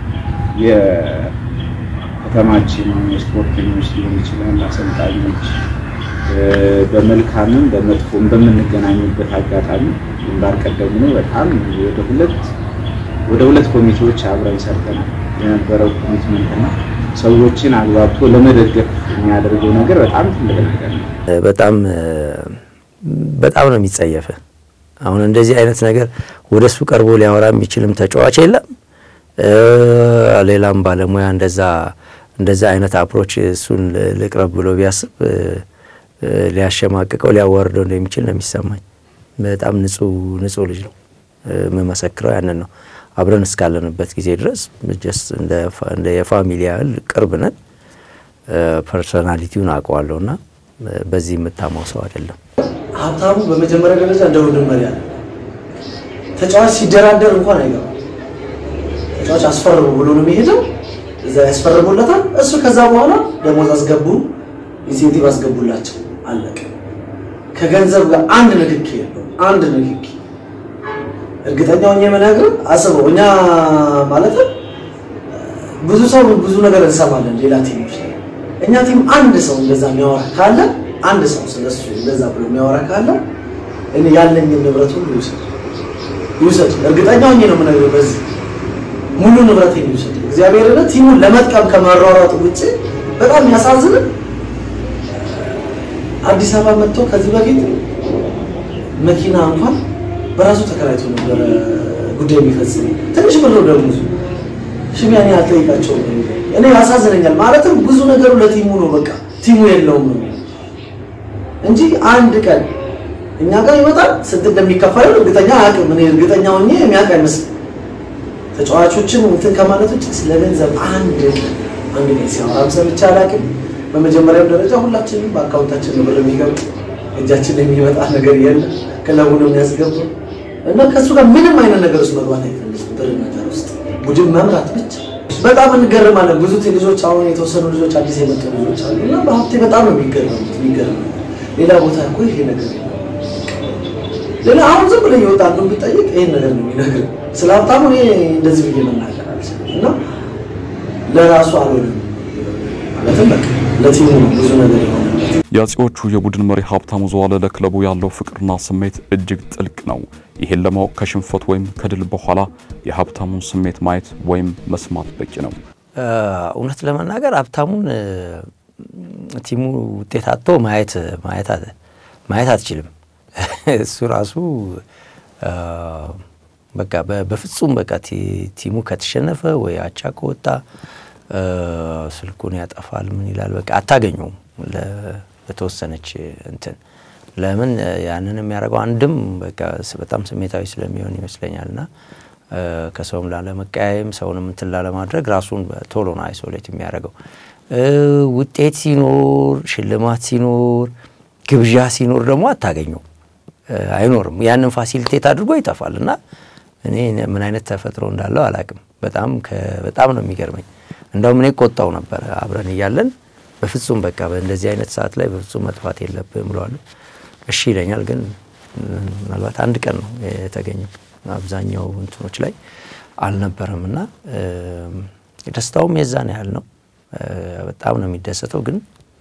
የከተማችን ስፖርተኞች ሊሆን ይችላል አሰልጣኞች በመልካምም በመጥፎም በመንገናኙበት አጋጣሚ ግንባር ቀደም ነው። በጣም ወደ ሁለት ወደ ሁለት ኮሚቴዎች አብረን ሰርተን የነበረው ኮሚትመንትና ሰዎችን አግባብቶ ለመደገፍ የሚያደርገው ነገር በጣም ትልቅ ነገር ነው። በጣም በጣም ነው የሚጸየፈ። አሁን እንደዚህ አይነት ነገር ወደሱ ቀርቦ ሊያወራ የሚችልም ተጫዋች የለም። ሌላም ባለሙያ እንደዛ እንደዛ አይነት አፕሮች እሱን ልቅረብ ብሎ ቢያስብ ሊያሸማቅቀው ሊያወርደው እንደሚችል ነው የሚሰማኝ። በጣም ንጹህ ንጹህ ልጅ ነው። መመሰክረው ያንን ነው። አብረን እስካለንበት ጊዜ ድረስ ጀስት እንደ እንደ የፋሚሊያል ቅርብ ነን። ፐርሰናሊቲውን አውቀዋለሁና በዚህ የምታማው ሰው አይደለም። ሀብታሙ በመጀመሪያ ደረጃ እንደ ቡድን መሪ ያለ ተጫዋች ሲደራደር እንኳን አይገባም። ተጫዋች አስፈርሙ ብሎ ነው የሚሄደው። እዛ ያስፈርሙለታል። እሱ ከዛ በኋላ ደሞዝ አስገቡ ኢንሴንቲቭ አስገቡላቸው አለቀ። ከገንዘብ ጋር አንድ ንክኪ የለውም። አንድ ንክኪ እርግጠኛው እኛ መናገር አስበው እኛ ማለት ብዙ ሰው ብዙ ነገር እንሰማለን ሌላ ቲሞች ላይ። እኛ ቲም አንድ ሰው እንደዛ የሚያወራ ካለ አንድ ሰው ስለሱ እንደዛ ብሎ የሚያወራ ካለ እኔ ያለኝ ንብረት ሁሉ ይውሰድ ይውሰድ። እርግጠኛው እኛ ነው የምነግርህ በዚህ ሙሉ ንብረት ይውሰድ። እግዚአብሔር ለቲ ቲሙን ለመጥቀም ከማሯሯጥ ውጪ በጣም ያሳዝን። አዲስ አበባ መጥቶ ከዚህ በፊት መኪና እንኳን በራሱ ተከራይቶ ነበር ጉዳይ የሚፈጽም ትንሽ ብር ነው ደሞዙ። ሽሚያኔ አልጠይቃቸው እኔ ያሳዝነኛል። ማለትም ብዙ ነገሩ ለቲሙ ነው በቃ ቲሙ የለውም ነው እንጂ አንድ ቀን እኛ ጋር ይመጣል ስንት እንደሚከፈለው እርግጠኛ አያውቅም። እኔ እርግጠኛው ነኝ የሚያውቅ አይመስልም። ተጫዋቾችን እንትን ከማለት ውጭ ስለገንዘብ አንድ አንድ ቀን ሲያወራ ሰምቼ አላውቅም። በመጀመሪያው ደረጃ ሁላችንም በአካውንታችን ነው ብር የሚገባ እጃችን ላይ የሚመጣ ነገር የለም። ክለቡ ነው የሚያስገባው እና ከሱ ጋር ምንም አይነት ነገር ውስጥ መግባት አይፈልግም። ብር ነገር ውስጥ ቡድን መምራት ብቻ በጣም እንገርማለን። ብዙ ልጆች አሁን የተወሰኑ ልጆች አዲስ የመጡ ልጆች አሉና በሀብቴ በጣም ነው የሚገርሙት የሚገርሙ ሌላ ቦታ እኮ ይሄ ነገር ሌላ አሁን ዝም ብለህ ይወጣ ነው ቢጠይቅ ይሄን ነገር ነው የሚነግር። ስለ ሀብታሙ እኔ እንደዚህ ብዬ መናገር አልችልም እና ለራሱ አልሆነም ማለትም በቃ ለቲሙ ብዙ ነገር ይሆናል። የአጼዎቹ የቡድን መሪ ሀብታሙ ዘዋለ ለክለቡ ያለው ፍቅርና ስሜት እጅግ ጥልቅ ነው። ይሄን ለማወቅ ከሽንፈት ወይም ከድል በኋላ የሀብታሙን ስሜት ማየት ወይም መስማት በቂ ነው። እውነት ለመናገር ሀብታሙን ቲሙ ውጤት አጥቶ ማየት ማየት ማየት አትችልም። እሱ ራሱ በቃ በፍጹም በቃ ቲሙ ከተሸነፈ ወይ አቻ ከወጣ ስልኩን ያጠፋል ምን ይላል በቃ አታገኙም ለተወሰነች እንትን ለምን ያንን የሚያደርገው አንድም በቃ በጣም ስሜታዊ ስለሚሆን ይመስለኛልና ከሰውም ላለመቀያየም ሰውንም እንትን ላለማድረግ ራሱን ቶሎ ነው አይሶሌት የሚያደርገው። ውጤት ሲኖር ሽልማት ሲኖር ግብዣ ሲኖር ደግሞ አታገኙ አይኖርም። ያንን ፋሲሊቴት አድርጎ ይጣፋልና እኔ ምን አይነት ተፈጥሮ እንዳለው አላቅም። በጣም በጣም ነው የሚገርመኝ። እንደውም እኔ ቆጣው ነበር አብረን ይያለን በፍጹም በቃ በእንደዚህ አይነት ሰዓት ላይ በፍጹም መጥፋት የለብም ብለዋል። እሺ ይለኛል ግን ምናልባት አንድ ቀን ነው የተገኘው አብዛኛው እንትኖች ላይ አልነበረምና ደስታውም የዛን ያህል ነው በጣም ነው የሚደሰተው ግን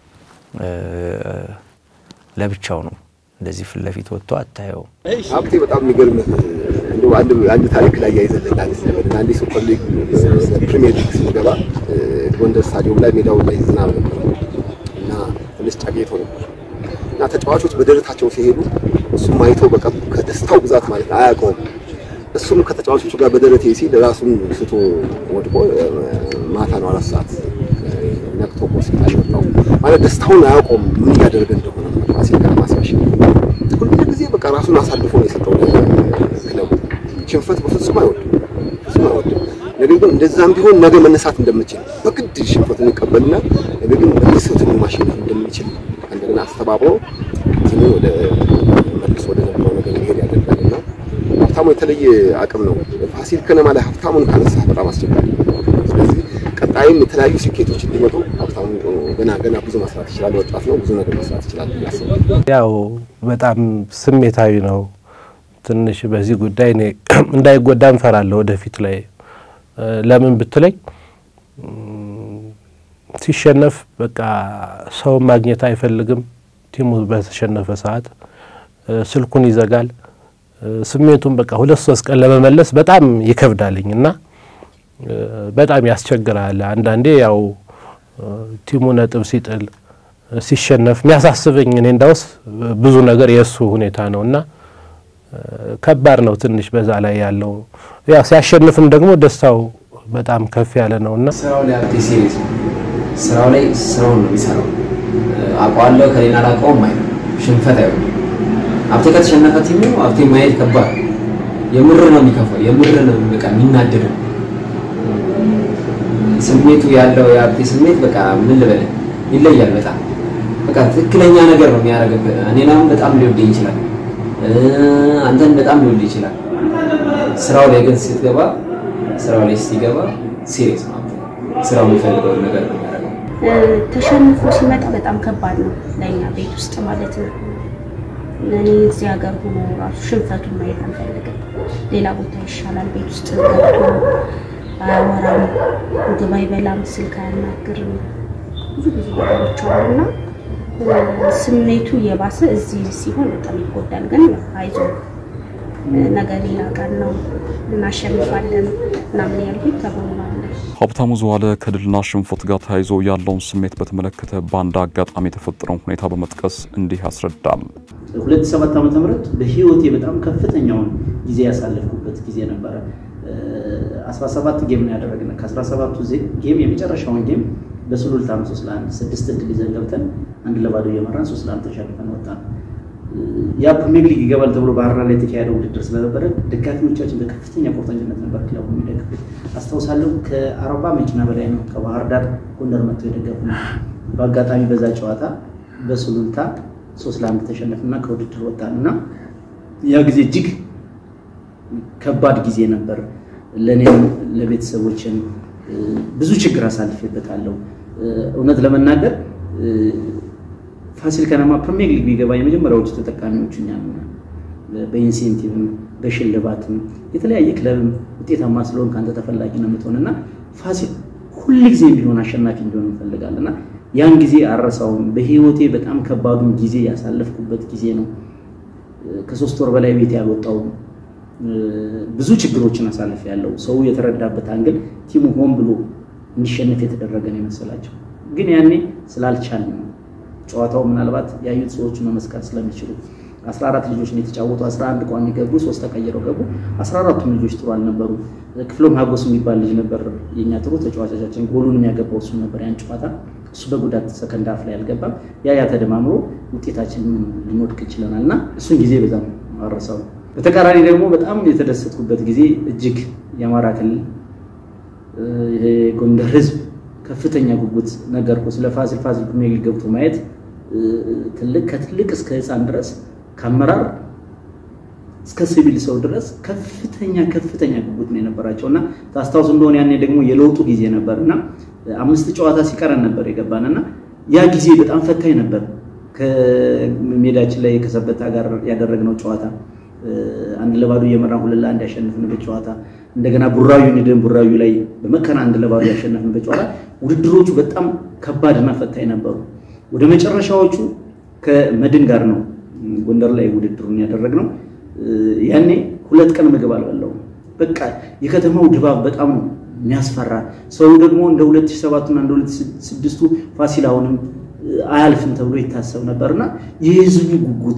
ለብቻው ነው እንደዚህ ፍለፊት ወጥቶ አታየው ሀብቴ በጣም የሚገርም እንደው አንድ አንድ ታሪክ ላይ ያይዘልናል ስለዚህ አንድ ሱፐር ሊግ ፕሪሚየር ሊግ ሲገባ ጎንደር ስታዲየም ላይ ሜዳው ላይ ዝናብ ነበር እና ትንሽ ጫጌቶ ነበር እና ተጫዋቾች በደረታቸው ሲሄዱ እሱም አይቶ በቃ ከደስታው ብዛት ማለት አያውቀውም እሱም ከተጫዋቾቹ ጋር በደረቴ ሲል ራሱን ስቶ ወድቆ ማታ ነው አራት ሰዓት ነቅቶ ሆስፒታል ወጣው ማለት ደስታውን አያውቀውም ምን ያደርግ እንደሆነ ፋሲል ከነማ ሲያሸንፍ ሁሉ ጊዜ በቃ ራሱን አሳልፎ ነው የሰጠው ክለቡ ሽንፈት በፍጹም አይወድም ፍጹም አይወድም ነገር ግን እንደዛም ቢሆን ነገ መነሳት እንደምችል በግድ ሽንፈቱን ይቀበልና ነገር ግን በሚሰጡት ማሸነፍ እንደምችል እንደገና አስተባብሮ ቲሙ ወደ መልሶ ወደ ነበረው ነገር ይሄድ ያደርጋልና ሀብታሙ የተለየ አቅም ነው ፋሲል ከነማ ላይ ሀብታሙን ካነሳ በጣም አስቸጋሪ ስለዚህ ቀጣይም የተለያዩ ስኬቶች እንዲመጡ ሀብታሙ ገና ገና ብዙ መስራት ይችላል ወጣት ነው ብዙ ነገር መስራት ይችላል ያስባል ያው በጣም ስሜታዊ ነው ትንሽ በዚህ ጉዳይ እኔ እንዳይጎዳም ፈራለሁ ወደፊት ላይ ለምን ብትለኝ ሲሸነፍ በቃ ሰው ማግኘት አይፈልግም ቲሙ በተሸነፈ ሰዓት ስልኩን ይዘጋል ስሜቱን በቃ ሁለት ሶስት ቀን ለመመለስ በጣም ይከብዳልኝና በጣም ያስቸግራል አንዳንዴ ያው ቲሙ ነጥብ ሲጥል ሲሸነፍ የሚያሳስበኝ እኔ እንዳውስ ብዙ ነገር የሱ ሁኔታ ነውና ከባድ ነው ትንሽ በዛ ላይ ያለው ያ ሲያሸንፍም ደግሞ ደስታው በጣም ከፍ ያለ ነውና ስራው ላይ አብቴ ሲሪየስ ስራው ላይ ስራውን ነው የሚሰራው አቋለው ከሌላ አላቀውም ማይ ሽንፈት አይሆንም አብቴ ከተሸነፈ ቲሙ አብቴ ማየት ከባድ የምር ነው የሚከፋው የምር ነው በቃ የሚናደድ ስሜቱ ያለው የአብቴ ስሜት በቃ ምን ልበል ይለያል በጣም በቃ ትክክለኛ ነገር ነው የሚያረጋግጥ እኔናም በጣም ሊወደኝ ይችላል አንተን በጣም ሊወድ ይችላል ስራው ላይ ግን ሲገባ ስራው ላይ ሲገባ ሲሪየስ ነው ስራው የሚፈልገው ነገር ነው ያደርገው ተሸንፎ ሲመጣ በጣም ከባድ ነው ለኛ ቤት ውስጥ ማለት ነው እኔ እዚህ ሀገር ሆኖ ራሱ ሽንፈቱን ማየት አንፈልግም ሌላ ቦታ ይሻላል ቤት ውስጥ ገብቶ አወራም ምግብ አይበላም ስልክ አያናግርም ብዙ ብዙ ነገሮች አሉና ስሜቱ የባሰ እዚህ ሲሆን በጣም ይጎዳል ግን አይዞ ነገር ሌላ ቀን ነው እናሸንፋለን እና ምን ያልኩት ተባባለ ሀብታሙ ዘዋለ ከድልና ሽንፈት ጋር ታይዞ ያለውን ስሜት በተመለከተ ባንዳ አጋጣሚ የተፈጠረው ሁኔታ በመጥቀስ እንዲህ ያስረዳል ሁለት ሺህ ሰባት ዓመተ ምህረት በህይወቴ በጣም ከፍተኛውን ጊዜ ያሳለፍኩበት ጊዜ ነበር አስራ ሰባት ጌም ነው ያደረግነው ከ17ቱ ጌም የመጨረሻውን ጌም በሱሉልታ ሶስት ለአንድ ስድስት ድል ይዘን ገብተን አንድ ለባዶ የመራን ሶስት ለአንድ ተሸንፈን ወጣን ያ ፕሪሚየር ሊግ ይገባል ተብሎ ባህር ዳር ላይ የተካሄደው ውድድር ስለነበረ ደጋፊዎቻችን በከፍተኛ ቁርጠኝነት ነበር ክለቡ የሚደግፉት አስተውሳለሁ ከአርባ መኪና በላይ ነው ከባህር ዳር ጎንደር መጥተው የደገፉን በአጋጣሚ በዛ ጨዋታ በሱሉልታ ሶስት ለአንድ ተሸንፈንና ከውድድር ወጣንና ያ ጊዜ እጅግ ከባድ ጊዜ ነበር ለኔም ለቤተሰቦቼም ብዙ ችግር አሳልፌበታለሁ እውነት ለመናገር ፋሲል ከነማ ፕሪሚየር ሊግ ቢገባ የመጀመሪያዎቹ ተጠቃሚዎች እኛ ነን በኢንሴንቲቭም በሽልባትም የተለያየ ክለብ ውጤታማ ስለሆነ ካንተ ተፈላጊ ነው የምትሆንና ፋሲል ሁሉ ጊዜ ቢሆን አሸናፊ እንዲሆን እንፈልጋለና ያን ጊዜ አረሳውም በህይወቴ በጣም ከባዱን ጊዜ ያሳለፍኩበት ጊዜ ነው ከሶስት ወር በላይ ቤት ያልወጣው ብዙ ችግሮችን አሳልፍ ያለው ሰው የተረዳበት አንግል ቲሙ ሆም ብሎ እንዲሸነፍ የተደረገ ነው መሰላቸው ግን ያኔ ስላልቻለ ነው ጨዋታው ምናልባት ያዩት ሰዎች መመስከር ስለሚችሉ አስራ አራት ልጆች ነው የተጫወቱ አስራ አንድ ቋሚ ገቡ ሶስት ተቀየረው ገቡ አስራ አራቱ ልጆች ጥሩ አልነበሩ ክፍሎም ሀጎስ የሚባል ልጅ ነበር የኛ ጥሩ ተጫዋቻችን ጎሉን የሚያገባው እሱ ነበር ያን ጨዋታ እሱ በጉዳት ሰከንድ አፍ ላይ አልገባም ያ ያ ተደማምሮ ውጤታችን ሊሞድቅ ይችላልና እሱን ጊዜ በዛም አረሳው በተቃራኒ ደግሞ በጣም የተደሰትኩበት ጊዜ እጅግ የአማራ ክልል የጎንደር ህዝብ ከፍተኛ ጉጉት ነገርኩ ስለ ፋሲል ፋሲል ፕሪሚየር ሊግ ገብቶ ማየት ትልቅ ከትልቅ እስከ ህፃን ድረስ ካመራር እስከ ሲቪል ሰው ድረስ ከፍተኛ ከፍተኛ ጉጉት ነው የነበራቸውና ታስታውሱ እንደሆነ ያኔ ደግሞ የለውጡ ጊዜ ነበርና አምስት ጨዋታ ሲቀረን ነበር የገባንና ያ ጊዜ በጣም ፈታኝ ነበር ከሜዳችን ላይ ከሰበታ ጋር ያደረግነው ጨዋታ አንድ ለባዶ እየመራን ሁለት ለአንድ ያሸነፍንበት ጨዋታ እንደገና ቡራዩ ንደን ቡራዩ ላይ በመከና አንድ ለባዶ ያሸነፍንበት ጨዋታ ውድድሮቹ በጣም ከባድና ፈታኝ ነበሩ። ወደ መጨረሻዎቹ ከመድን ጋር ነው ጎንደር ላይ ውድድሩን ያደረግነው። ያኔ ሁለት ቀን ምግብ አልበላሁም። በቃ የከተማው ድባብ በጣም ነው የሚያስፈራ። ሰው ደግሞ እንደ ሁለት ሺህ ሰባት እና እንደ ሁለት ሺህ ስድስት ፋሲል አሁንም አያልፍም ተብሎ ይታሰብ ነበርና የህዝቡ ጉጉት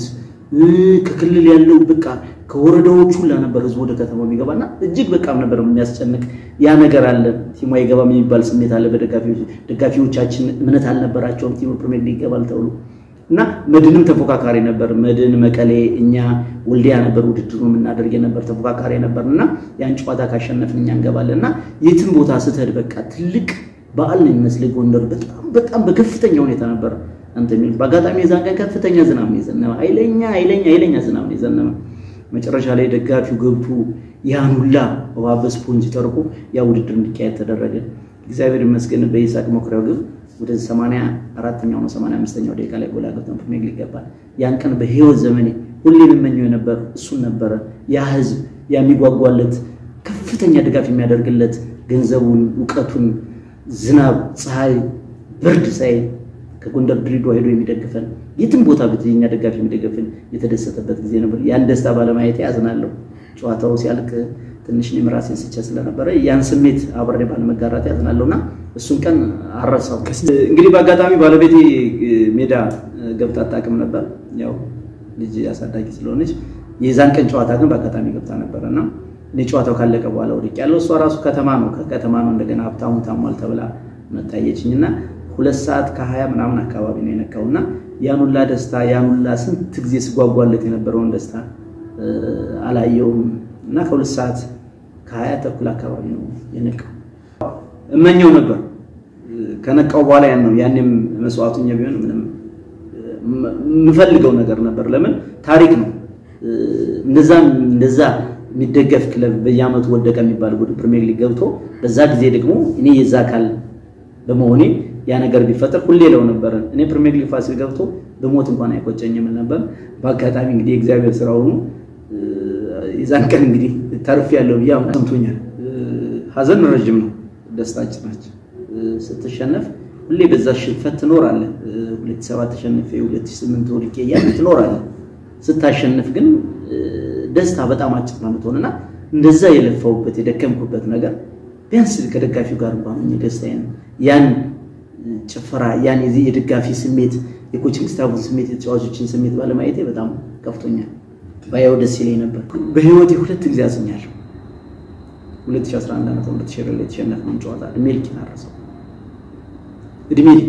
ከክልል ያለው በቃ ከወረዳዎቹ ሁሉ ነበር ህዝቡ ወደ ከተማው የሚገባና እጅግ በቃም ነበር የሚያስጨንቅ ያ ነገር አለ። ቲሙ አይገባም የሚባል ስሜት አለ። በደጋፊዎች ደጋፊዎቻችን እምነት አልነበራቸውም ቲሙ ፕሪሚየር ሊግ ይገባል ተብሎ እና መድንም ተፎካካሪ ነበር። መድን መቀሌ እኛ ወልዲያ ነበር ውድድሩን እናደርግ ነበር ተፎካካሪ ነበርና ያን ጨዋታ ካሸነፍን እኛ እንገባለንና የትም ቦታ ስትሄድ በቃ ትልቅ በዓል ነው የሚመስለው። ጎንደር በጣም በጣም በከፍተኛ ሁኔታ ነበር አንተ የሚል በአጋጣሚ የዛን ቀን ከፍተኛ ዝናብ ነው የዘነበ። ኃይለኛ ኃይለኛ ኃይለኛ ዝናብ ነው የዘነበ። መጨረሻ ላይ ደጋፊው ገብቶ ያን ሁላ ውሃ በስፖንጅ ተርቆ ያ ውድድር እንዲካሄድ ተደረገ። እግዚአብሔር ይመስገን በይሳቅ መኩሪያው ግን ወደ ሰማንያ አራተኛው ነው ሰማንያ አምስተኛው ደቂቃ ላይ ጎል አግብተን ፕሪሚየር ሊግ ገባን። ያን ቀን በህይወት ዘመኔ ሁሌም እመኘው ነበር እሱን ነበር። ያ ህዝብ የሚጓጓለት ከፍተኛ ድጋፍ የሚያደርግለት ገንዘቡን ዕውቀቱን ዝናብ ፀሐይ ብርድ ሳይ ከጎንደር ድሬዳዋ ሄዶ የሚደግፈን የትም ቦታ በተኛ ደጋፊ የሚደግፈን የተደሰተበት ጊዜ ነበር። ያን ደስታ ባለማየት ያዝናለሁ። ጨዋታው ሲያልቅ ትንሽ ነው ራሴን ስቼ ስለነበረ ያን ስሜት አብሬ ባለመጋራት ያዝናለሁና እሱን ቀን አረሳው። እንግዲህ በአጋጣሚ ባለቤቴ ሜዳ ገብታ አጣቅም ነበር። ያው ልጅ ያሳዳጊ ስለሆነች የዛን ቀን ጨዋታ ግን በአጋጣሚ ገብታ ነበርና እኔ ጨዋታው ካለቀ በኋላ ወድቅ ያለው እሷ ራሱ ከተማ ነው ከከተማ ነው እንደገና ሀብታሙ ታሟል ተብላ መታየችኝና ሁለት ሰዓት ከሀያ ምናምን አካባቢ ነው የነካውና ያን ሁላ ደስታ ያን ሁላ ስንት ጊዜ ስጓጓለት የነበረውን ደስታ አላየውም እና ከሁለት ሰዓት ከሀያ ተኩል አካባቢ ነው የነካው። እመኘው ነበር ከነቃው በኋላ ያን ነው ያንም መስዋዕቱኛ ቢሆን ምንም ምፈልገው ነገር ነበር። ለምን ታሪክ ነው እንደዛ እንደዛ የሚደገፍ ክለብ በየአመቱ ወደቀ የሚባል ጉድ ፕሪሚየር ሊግ ገብቶ በዛ ጊዜ ደግሞ እኔ የዛ አካል በመሆኔ ያ ነገር ቢፈጠር ሁሌ ለው ነበር እኔ ፕሪሚየር ሊግ ፋሲል ገብቶ በሞት እንኳን አይቆጨኝም ነበር። በአጋጣሚ እንግዲህ እግዚአብሔር ስራው ነው የዛን ቀን እንግዲህ ተርፍ ያለው ያ ሰምቶኛል። ሀዘን ረጅም ነው ደስታችን ናች። ስትሸነፍ ሁሌ በዛ ሽንፈት ትኖራለህ። ሁለት ሺህ ሰባት ተሸነፈ ሁለት ሺህ ስምንት ወድቄ ያ ትኖራለህ። ስታሸንፍ ግን ደስታ በጣም አጭር ነው የምትሆንና እንደዛ የለፈውበት የደከምኩበት ነገር ቢያንስ ከደጋፊው ጋር እንኳን ነው ደስታዬን ያን ጭፈራ ያን የዚህ የደጋፊ ስሜት የኮቺንግ ስታፉን ስሜት የተጫዋቾችን ስሜት ባለማየቴ በጣም ከፍቶኛል። ባያው ደስ ይለኝ ነበር። በህይወቴ ሁለት ጊዜ አዝኛለሁ። ሁለት ሺህ አስራ አንድ ዓመተ ምህረት ሸገር ላይ ተሸነፍን ጨዋታ እድሜ ልክ አረሰው እድሜ ልክ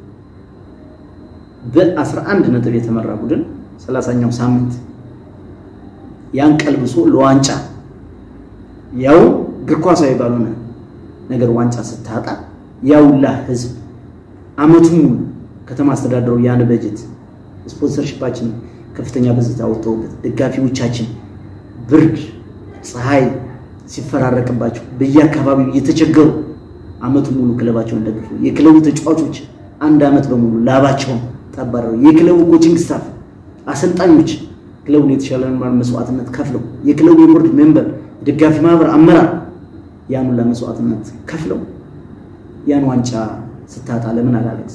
በ11 ነጥብ የተመራ ቡድን ሰላሳኛው ሳምንት ያን ቀልብሶ ለዋንጫ ያው እግር ኳሳዊ ባልሆነ ነገር ዋንጫ ስታጣ ያውላ ህዝብ አመቱን ከተማ አስተዳደሩ ያን በጀት ስፖንሰርሺፓችን ከፍተኛ በዝታ ወጥቶበት ደጋፊዎቻችን ብርድ ፀሐይ ሲፈራረቅባቸው በየአካባቢው የተቸገሩ አመቱን ሙሉ ክለባቸውን ደግፈው የክለቡ ተጫዋቾች አንድ አመት በሙሉ ላባቸውን ተባረሩ። የክለቡ ኮቺንግ ስታፍ አሰልጣኞች ክለቡን የተሻለ መስዋዕትነት ከፍለው የክለቡ የቦርድ ሜምበር ደጋፊ ማህበር አመራር ያን ለመስዋዕትነት ከፍለው ያን ዋንጫ ስታጣ ለምን አላለቅስ?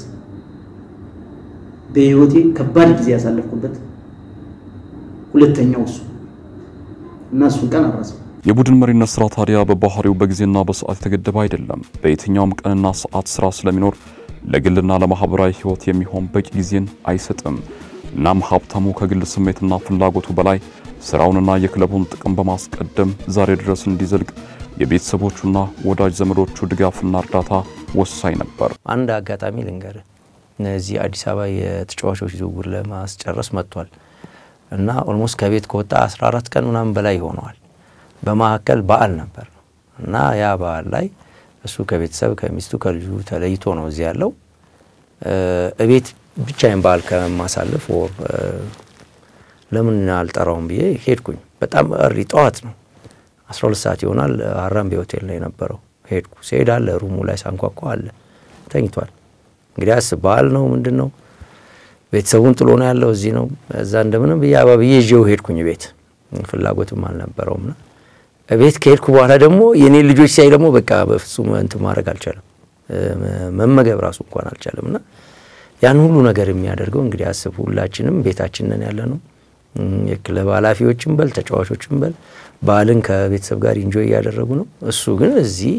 በህይወቴ ከባድ ጊዜ ያሳለፍኩበት ሁለተኛው እሱ እና እሱን ቀን አረሰው። የቡድን መሪነት ስራ ታዲያ በባህሪው በጊዜና በሰዓት የተገደበ አይደለም። በየትኛውም ቀንና ሰዓት ስራ ስለሚኖር ለግልና ለማህበራዊ ህይወት የሚሆን በቂ ጊዜን አይሰጥም። እናም ሀብታሙ ከግል ስሜትና ፍላጎቱ በላይ ስራውንና የክለቡን ጥቅም በማስቀደም ዛሬ ድረስ እንዲዘልቅ የቤተሰቦቹና ወዳጅ ዘመዶቹ ድጋፍና እርዳታ ወሳኝ ነበር። አንድ አጋጣሚ ልንገር እዚህ አዲስ አበባ የተጫዋቾች ዝውውር ለማስጨረስ መጥቷል እና ኦልሞስት ከቤት ከወጣ አስራ አራት ቀን ምናምን በላይ ሆኗል። በማከል በዓል ነበር እና ያ በዓል ላይ እሱ ከቤተሰብ ከሚስቱ ከልጁ ተለይቶ ነው እዚህ ያለው እቤት ብቻዬን በዓል ከማሳለፍ ወር ለምን አልጠራውም ብዬ ሄድኩኝ። በጣም እሪ ጧት ነው አስራ ሁለት ሰዓት ይሆናል። አራምቤ ሆቴል ላይ ነበረው ሄድኩ። ሲሄድ አለ ሩሙ ላይ ሳንኳኳ አለ ተኝቷል። እንግዲህ አስባል ነው ምንድነው ቤተሰቡን ጥሎ ነው ያለው እዚህ ነው እዛ እንደምንም በያባ በየጄው ሄድኩኝ ቤት ፍላጎትም አልነበረውምና ቤት ከሄድኩ በኋላ ደግሞ የኔ ልጆች ሳይ ደግሞ በቃ በፍጹም እንት ማድረግ አልቻለም መመገብ ራሱ እንኳን አልቻለምና ያን ሁሉ ነገር የሚያደርገው እንግዲህ አስቡ ሁላችንም ቤታችን ነን ያለነው የክለብ ኃላፊዎችም በል ተጫዋቾችም በል ባልን ከቤተሰብ ጋር ኢንጆይ ያደረጉ ነው እሱ ግን እዚህ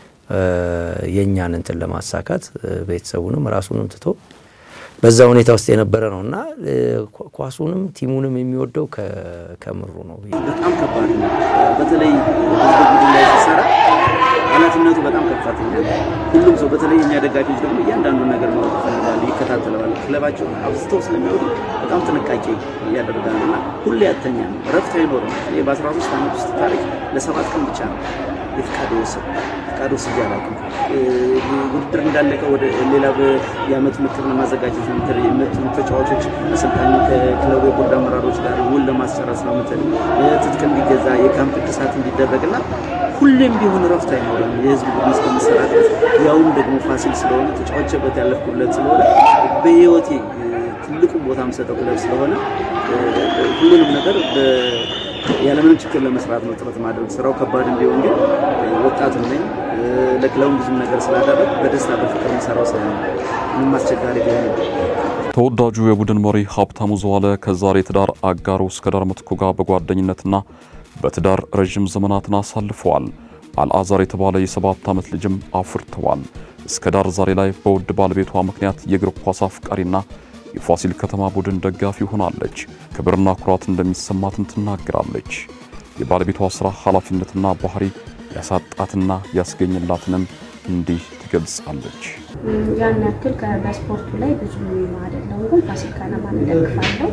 የኛን እንትን ለማሳካት ቤተሰቡንም ራሱንም ትቶ በዛ ሁኔታ ውስጥ የነበረ ነውና ኳሱንም ቲሙንም የሚወደው ከከምሩ ነው በጣም ከባድ ነው በተለይ በቡድን ላይ ሲሰራ ኃላፊነቱ በጣም ከፍተኛ ነው ሁሉም ሰው በተለይ የኛ ደጋፊዎች ደግሞ እያንዳንዱ ነገር ነው ይፈልጋሉ ይከታተላሉ ክለባቸው አብዝተው ስለሚወዱ በጣም ጥንቃቄ ያደርጋሉና ሁሌ ያተኛ ነው ረፍት አይኖርም እኔ በ13 ዓመት ውስጥ ታሪክ ለሰባት ቀን ብቻ ነው የፍቃድ ወሰደ ፍቃድ ወስጄ አላውቅም ውድድር እንዳለቀ ወደ ሌላ የዓመት ምክር ለማዘጋጀት ምክር የመጡ ተጫዋቾች አሰልጣኝ ከክለቡ የቦርድ አመራሮች ጋር ውል ለማስጨረስ ነው ምትል ትጥቅ እንዲገዛ የካምፕ እድሳት እንዲደረግና ሁሌም ቢሆን ረፍት አይኖርም የህዝብ ቡድን እስከሚሰራ ድረስ ያውም ደግሞ ፋሲል ስለሆነ ተጫዋቾበት ያለፍኩለት ስለሆነ በህይወቴ ትልቁ ቦታም ሰጠው ክለብ ስለሆነ ሁሉንም ነገር ያለምንም ችግር ለመስራት ነው ጥረት ማድረግ ስራው ከባድ እንዲሆን ግን ወጣት ነኝ ለክለቡ ብዙ ነገር ስላደረግ በደስታ በፍቅር መስራው ስለሆነ ምንም አስቸጋሪ ቢሆን ተወዳጁ የቡድን መሪ ሀብታሙ ዘዋለ ከዛሬ ትዳር አጋሩ እስከ ዳር ምትኩ ጋር በጓደኝነትና በትዳር ረጅም ዘመናትን አሳልፈዋል አልአዛር የተባለ የሰባት ዓመት ልጅም አፍርተዋል እስከ ዳር ዛሬ ላይ በውድ ባለቤቷ ምክንያት የእግር ኳስ አፍቃሪና የፋሲል ከተማ ቡድን ደጋፊ ሆናለች ክብርና ኩራት እንደሚሰማትም ትናገራለች የባለቤቷ ስራ ኃላፊነትና ባህሪ ያሳጣትና ያስገኝላትንም እንዲህ ትገልጻለች ያን ያክል በስፖርቱ ላይ ብዙ አይደለም ግን ፋሲል ከነማን ደግፋለሁ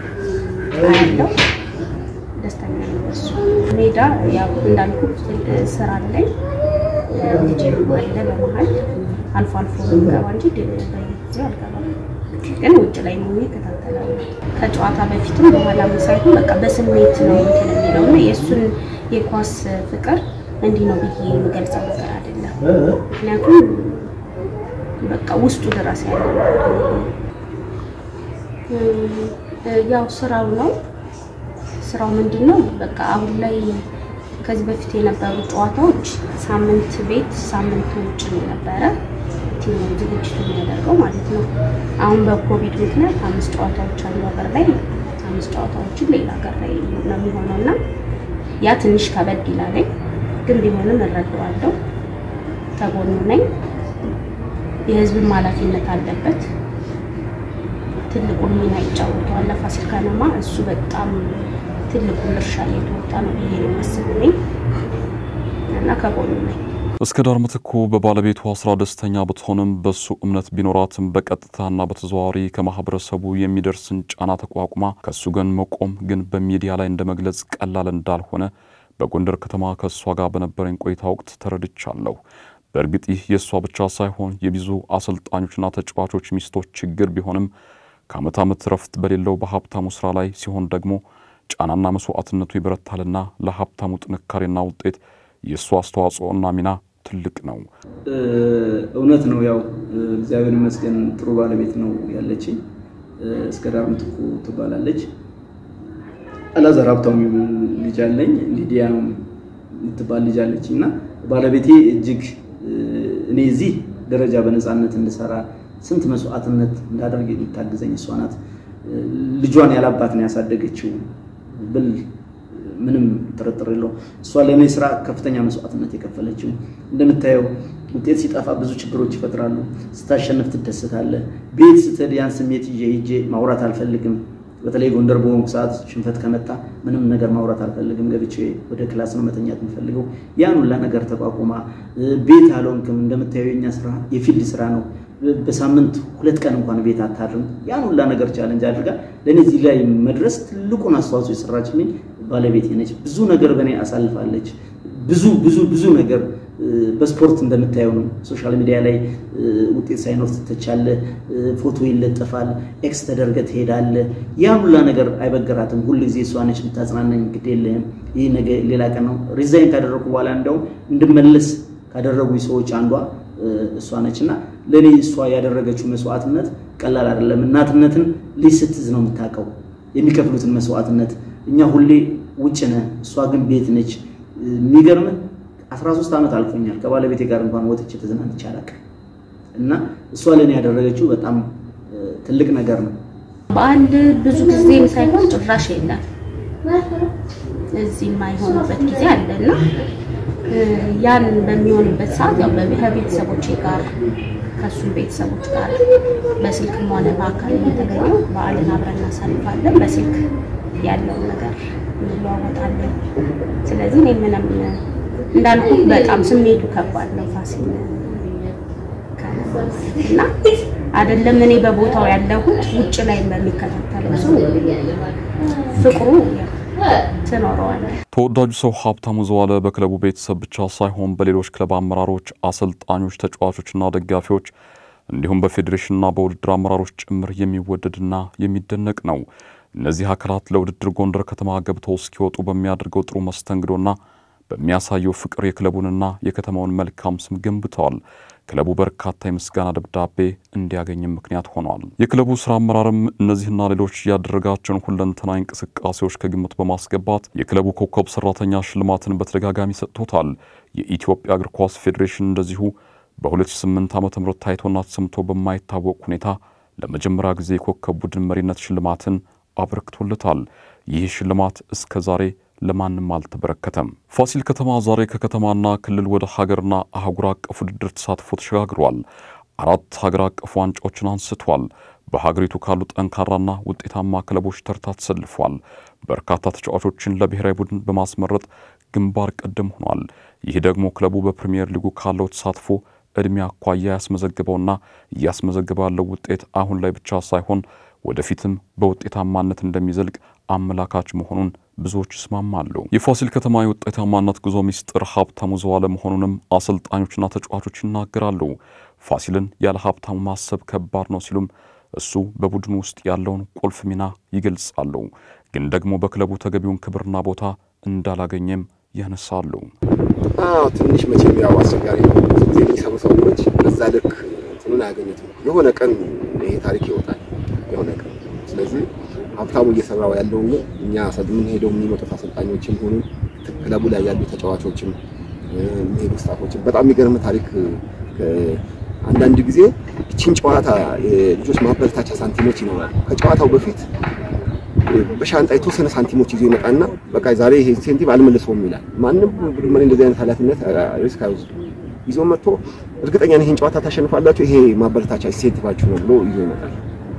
አያለው ደስተኛ ነኝ እሱ ሜዳ ያው እንዳልኩት ስራ ላይ ልጅ ወልደ በመሃል አልፎ አልፎ ገባ እንጂ በጊዜው አልገባም ግን ውጭ ላይ ነው የተከታተለው ከጨዋታ በፊትም በኋላም ሳይሆን በቃ በስሜት ነው እንትን የሚለው ነው የሱን የኳስ ፍቅር እንዲህ ነው ብዬ የምገልጸው ነገር አይደለም ምክንያቱም በቃ ውስጡ ድረስ ያለው ያው ስራው ነው ስራው ምንድነው በቃ አሁን ላይ ከዚህ በፊት የነበሩ ጨዋታዎች ሳምንት ቤት ሳምንት ውጭ ነበረ ቲሙ ዝግጅት የሚያደርገው ማለት ነው አሁን በኮቪድ ምክንያት አምስት ጨዋታዎች አሉ ሀገር ላይ አምስት ጨዋታዎች ሌላ ሀገር ላይ ነው የሚሆነውና ያ ትንሽ ከበድ ይላል ግን ቢሆንም እረዳዋለሁ ተጎኑ ነኝ የህዝብ ኃላፊነት አለበት ትልቁን ሚና ይጫወታል ለፋሲል ከነማ እሱ በጣም ትልቁን ድርሻ እየተወጣ ነው ብዬ ነው የማስበው እና ከጎኑ ነኝ እስከ ዳር ምትኩ በባለቤቷ ስራ ደስተኛ ብትሆንም በሱ እምነት ቢኖራትም በቀጥታና በተዘዋዋሪ ከማህበረሰቡ የሚደርስን ጫና ተቋቁማ ከሱ ጋር መቆም ግን በሚዲያ ላይ እንደመግለጽ ቀላል እንዳልሆነ በጎንደር ከተማ ከሷ ጋር በነበረኝ ቆይታ ወቅት ተረድቻለሁ በእርግጥ ይህ የሷ ብቻ ሳይሆን የብዙ አሰልጣኞችና ተጫዋቾች ሚስቶች ችግር ቢሆንም ከዓመት ዓመት ረፍት በሌለው በሀብታሙ ስራ ላይ ሲሆን ደግሞ ጫናና መስዋዕትነቱ ይበረታልና ለሀብታሙ ጥንካሬና ውጤት የሱ አስተዋጽኦና ሚና ትልቅ ነው እውነት ነው ያው እግዚአብሔር ይመስገን ጥሩ ባለቤት ነው ያለችኝ እስከ ዳር ምትኩ ትባላለች አላዛር ሀብታሙ ልጅ አለኝ ሊዲያ ትባል ልጅ አለችና ባለቤቴ እጅግ እኔ እዚህ ደረጃ በነፃነት እንድሰራ ስንት መስዋዕትነት እንዳደርግ የምታግዘኝ እሷ ናት ልጇን ያላባት ነው ያሳደገችው ብል ምንም ጥርጥር የለው እሷ ለኔ ስራ ከፍተኛ መስዋዕትነት የከፈለችው እንደምታየው ውጤት ሲጣፋ ብዙ ችግሮች ይፈጥራሉ ስታሸንፍ ትደሰታለ ቤት ስትሄድ ያን ስሜት ይዤ ይዤ ማውራት አልፈልግም በተለይ ጎንደር በሆንኩ ሰዓት ሽንፈት ከመጣ ምንም ነገር ማውራት አልፈልግም ገብቼ ወደ ክላስ ነው መተኛት የምፈልገው ያን ሁሉ ነገር ተቋቁማ ቤት አልሆንኩም እንደምታየው የኛ ስራ የፊልድ ስራ ነው በሳምንት ሁለት ቀን እንኳን ቤት አታድርም ያን ሁሉ ነገር ቻሌንጅ አድርጋ ለኔ እዚህ ላይ መድረስ ትልቁን አስተዋጽኦ የሰራችልኝ ባለቤቴ ነች ብዙ ነገር በኔ አሳልፋለች ብዙ ብዙ ብዙ ነገር በስፖርት እንደምታየው ነው ሶሻል ሚዲያ ላይ ውጤት ሳይኖር ተቻለ ፎቶ ይለጠፋል ኤክስ ተደርገ ትሄዳለ ያን ሁሉ ነገር አይበገራትም ሁሉ ጊዜ እሷ ነች የምታጽናናኝ ግዴለም ይሄ ነገር ሌላ ቀን ነው ሪዛይን ካደረኩ በኋላ እንደው እንድመለስ ካደረጉኝ ሰዎች አንዷ እሷ ነችና ለኔ እሷ ያደረገችው መስዋዕትነት ቀላል አይደለም እናትነትን ልጅ ስትዝ ነው የምታውቀው የሚከፍሉትን መስዋዕትነት እኛ ሁሌ ውጭ ነን እሷ ግን ቤት ነች የሚገርም አስራ ሶስት አመት አልፎኛል ከባለቤቴ ጋር እንኳን ወጥቼ ተዝናንቼ አላውቅም እና እሷ ለኔ ያደረገችው በጣም ትልቅ ነገር ነው በአል ብዙ ጊዜ ሳይሆን ጭራሽ የለም እዚህ ማይሆንበት ጊዜ አለና ያን በሚሆንበት ሰዓት ያው በቤተሰቦቼ ጋር ከሱ ቤተሰቦች ጋር በስልክም ሆነ በአካል እየተገኙ በዓልን አብረን እናሳልፋለን በስልክ ያለው ነገር እንለዋወጣለን ስለዚህ እኔ ምንም እንዳልኩ በጣም ስሜቱ ከባድ ነው ፋሲል እና አይደለም እኔ በቦታው ያለሁት ውጭ ላይ በሚከታተለው ሰው ፍቅሩ ተኖረዋል ተወዳጁ ሰው ሀብታሙ ዘዋለ በክለቡ ቤተሰብ ብቻ ሳይሆን በሌሎች ክለብ አመራሮች አሰልጣኞች ተጫዋቾችና ደጋፊዎች እንዲሁም በፌዴሬሽንና በውድድር አመራሮች ጭምር የሚወደድና የሚደነቅ ነው እነዚህ አካላት ለውድድር ጎንደር ከተማ ገብተው እስኪወጡ በሚያደርገው ጥሩ መስተንግዶና በሚያሳየው ፍቅር የክለቡንና የከተማውን መልካም ስም ገንብተዋል ክለቡ በርካታ የምስጋና ደብዳቤ እንዲያገኝ ምክንያት ሆኗል የክለቡ ስራ አመራርም እነዚህና ሌሎች ያደረጋቸውን ሁለንተናዊ እንቅስቃሴዎች ከግምት በማስገባት የክለቡ ኮከብ ሰራተኛ ሽልማትን በተደጋጋሚ ሰጥቶታል የኢትዮጵያ እግር ኳስ ፌዴሬሽን እንደዚሁ በ2008 ዓመተ ምህረት ታይቶና ተሰምቶ በማይታወቅ ሁኔታ ለመጀመሪያ ጊዜ የኮከብ ቡድን መሪነት ሽልማትን አበርክቶለታል ይህ ሽልማት እስከ ዛሬ ለማንም አልተበረከተም ፋሲል ከተማ ዛሬ ከከተማና ክልል ወደ ሀገርና አህጉር አቀፍ ውድድር ተሳትፎ ተሸጋግሯል አራት ሀገር አቀፍ ዋንጫዎችን አንስቷል በሀገሪቱ ካሉ ጠንካራና ውጤታማ ክለቦች ተርታ ተሰልፏል በርካታ ተጫዋቾችን ለብሔራዊ ቡድን በማስመረጥ ግንባር ቀደም ሆኗል ይህ ደግሞ ክለቡ በፕሪሚየር ሊጉ ካለው ተሳትፎ እድሜ አኳያ ያስመዘግበውና ያስመዘግባለው ውጤት አሁን ላይ ብቻ ሳይሆን ወደፊትም በውጤታማነት እንደሚዘልቅ አመላካች መሆኑን ብዙዎች ይስማማሉ የፋሲል ከተማ የውጤታማነት ጉዞ ሚስጥር ሀብታሙ ዘዋለ መሆኑንም አሰልጣኞችና ተጫዋቾች ይናገራሉ ፋሲልን ያለ ሀብታሙ ማሰብ ከባድ ነው ሲሉም እሱ በቡድኑ ውስጥ ያለውን ቁልፍ ሚና ይገልጻሉ ግን ደግሞ በክለቡ ተገቢውን ክብርና ቦታ እንዳላገኘም ያነሳሉ አዎ ትንሽ መቼም ያው አስቸጋሪ ነው ጊዜ ሊሰሩ ሰዎች በዛ ልክ እንትኑን ያገኙት የሆነ ቀን ይሄ ታሪክ ይወጣል የሆነ ቀን ስለዚህ ሀብታሙ እየሰራው ያለው እኛ ሰድምን ሄደው የሚመጡት አሰልጣኞችም ሆኑ ክለቡ ላይ ያሉ ተጫዋቾችም ሜዳ ስታፎችም በጣም የሚገርም ታሪክ አንዳንድ ጊዜ እቺን ጨዋታ ልጆች ማበረታቻ ሳንቲሞች ይኖራሉ ከጨዋታው በፊት በሻንጣ የተወሰነ ሳንቲሞች ይዞ ይመጣና በቃ ዛሬ ይሄ ኢንሴንቲቭ አልመለሰውም ይላል ማንንም ቡድን መሪ እንደዚህ አይነት ኃላፊነት ሪስክ አይወስድ ይዞ መጥቶ እርግጠኛ ነኝ ይሄን ጨዋታ ታሸንፋላችሁ ይሄ ማበረታቻ ኢንሴንቲቫችሁ ነው ብሎ ይዞ ይመጣል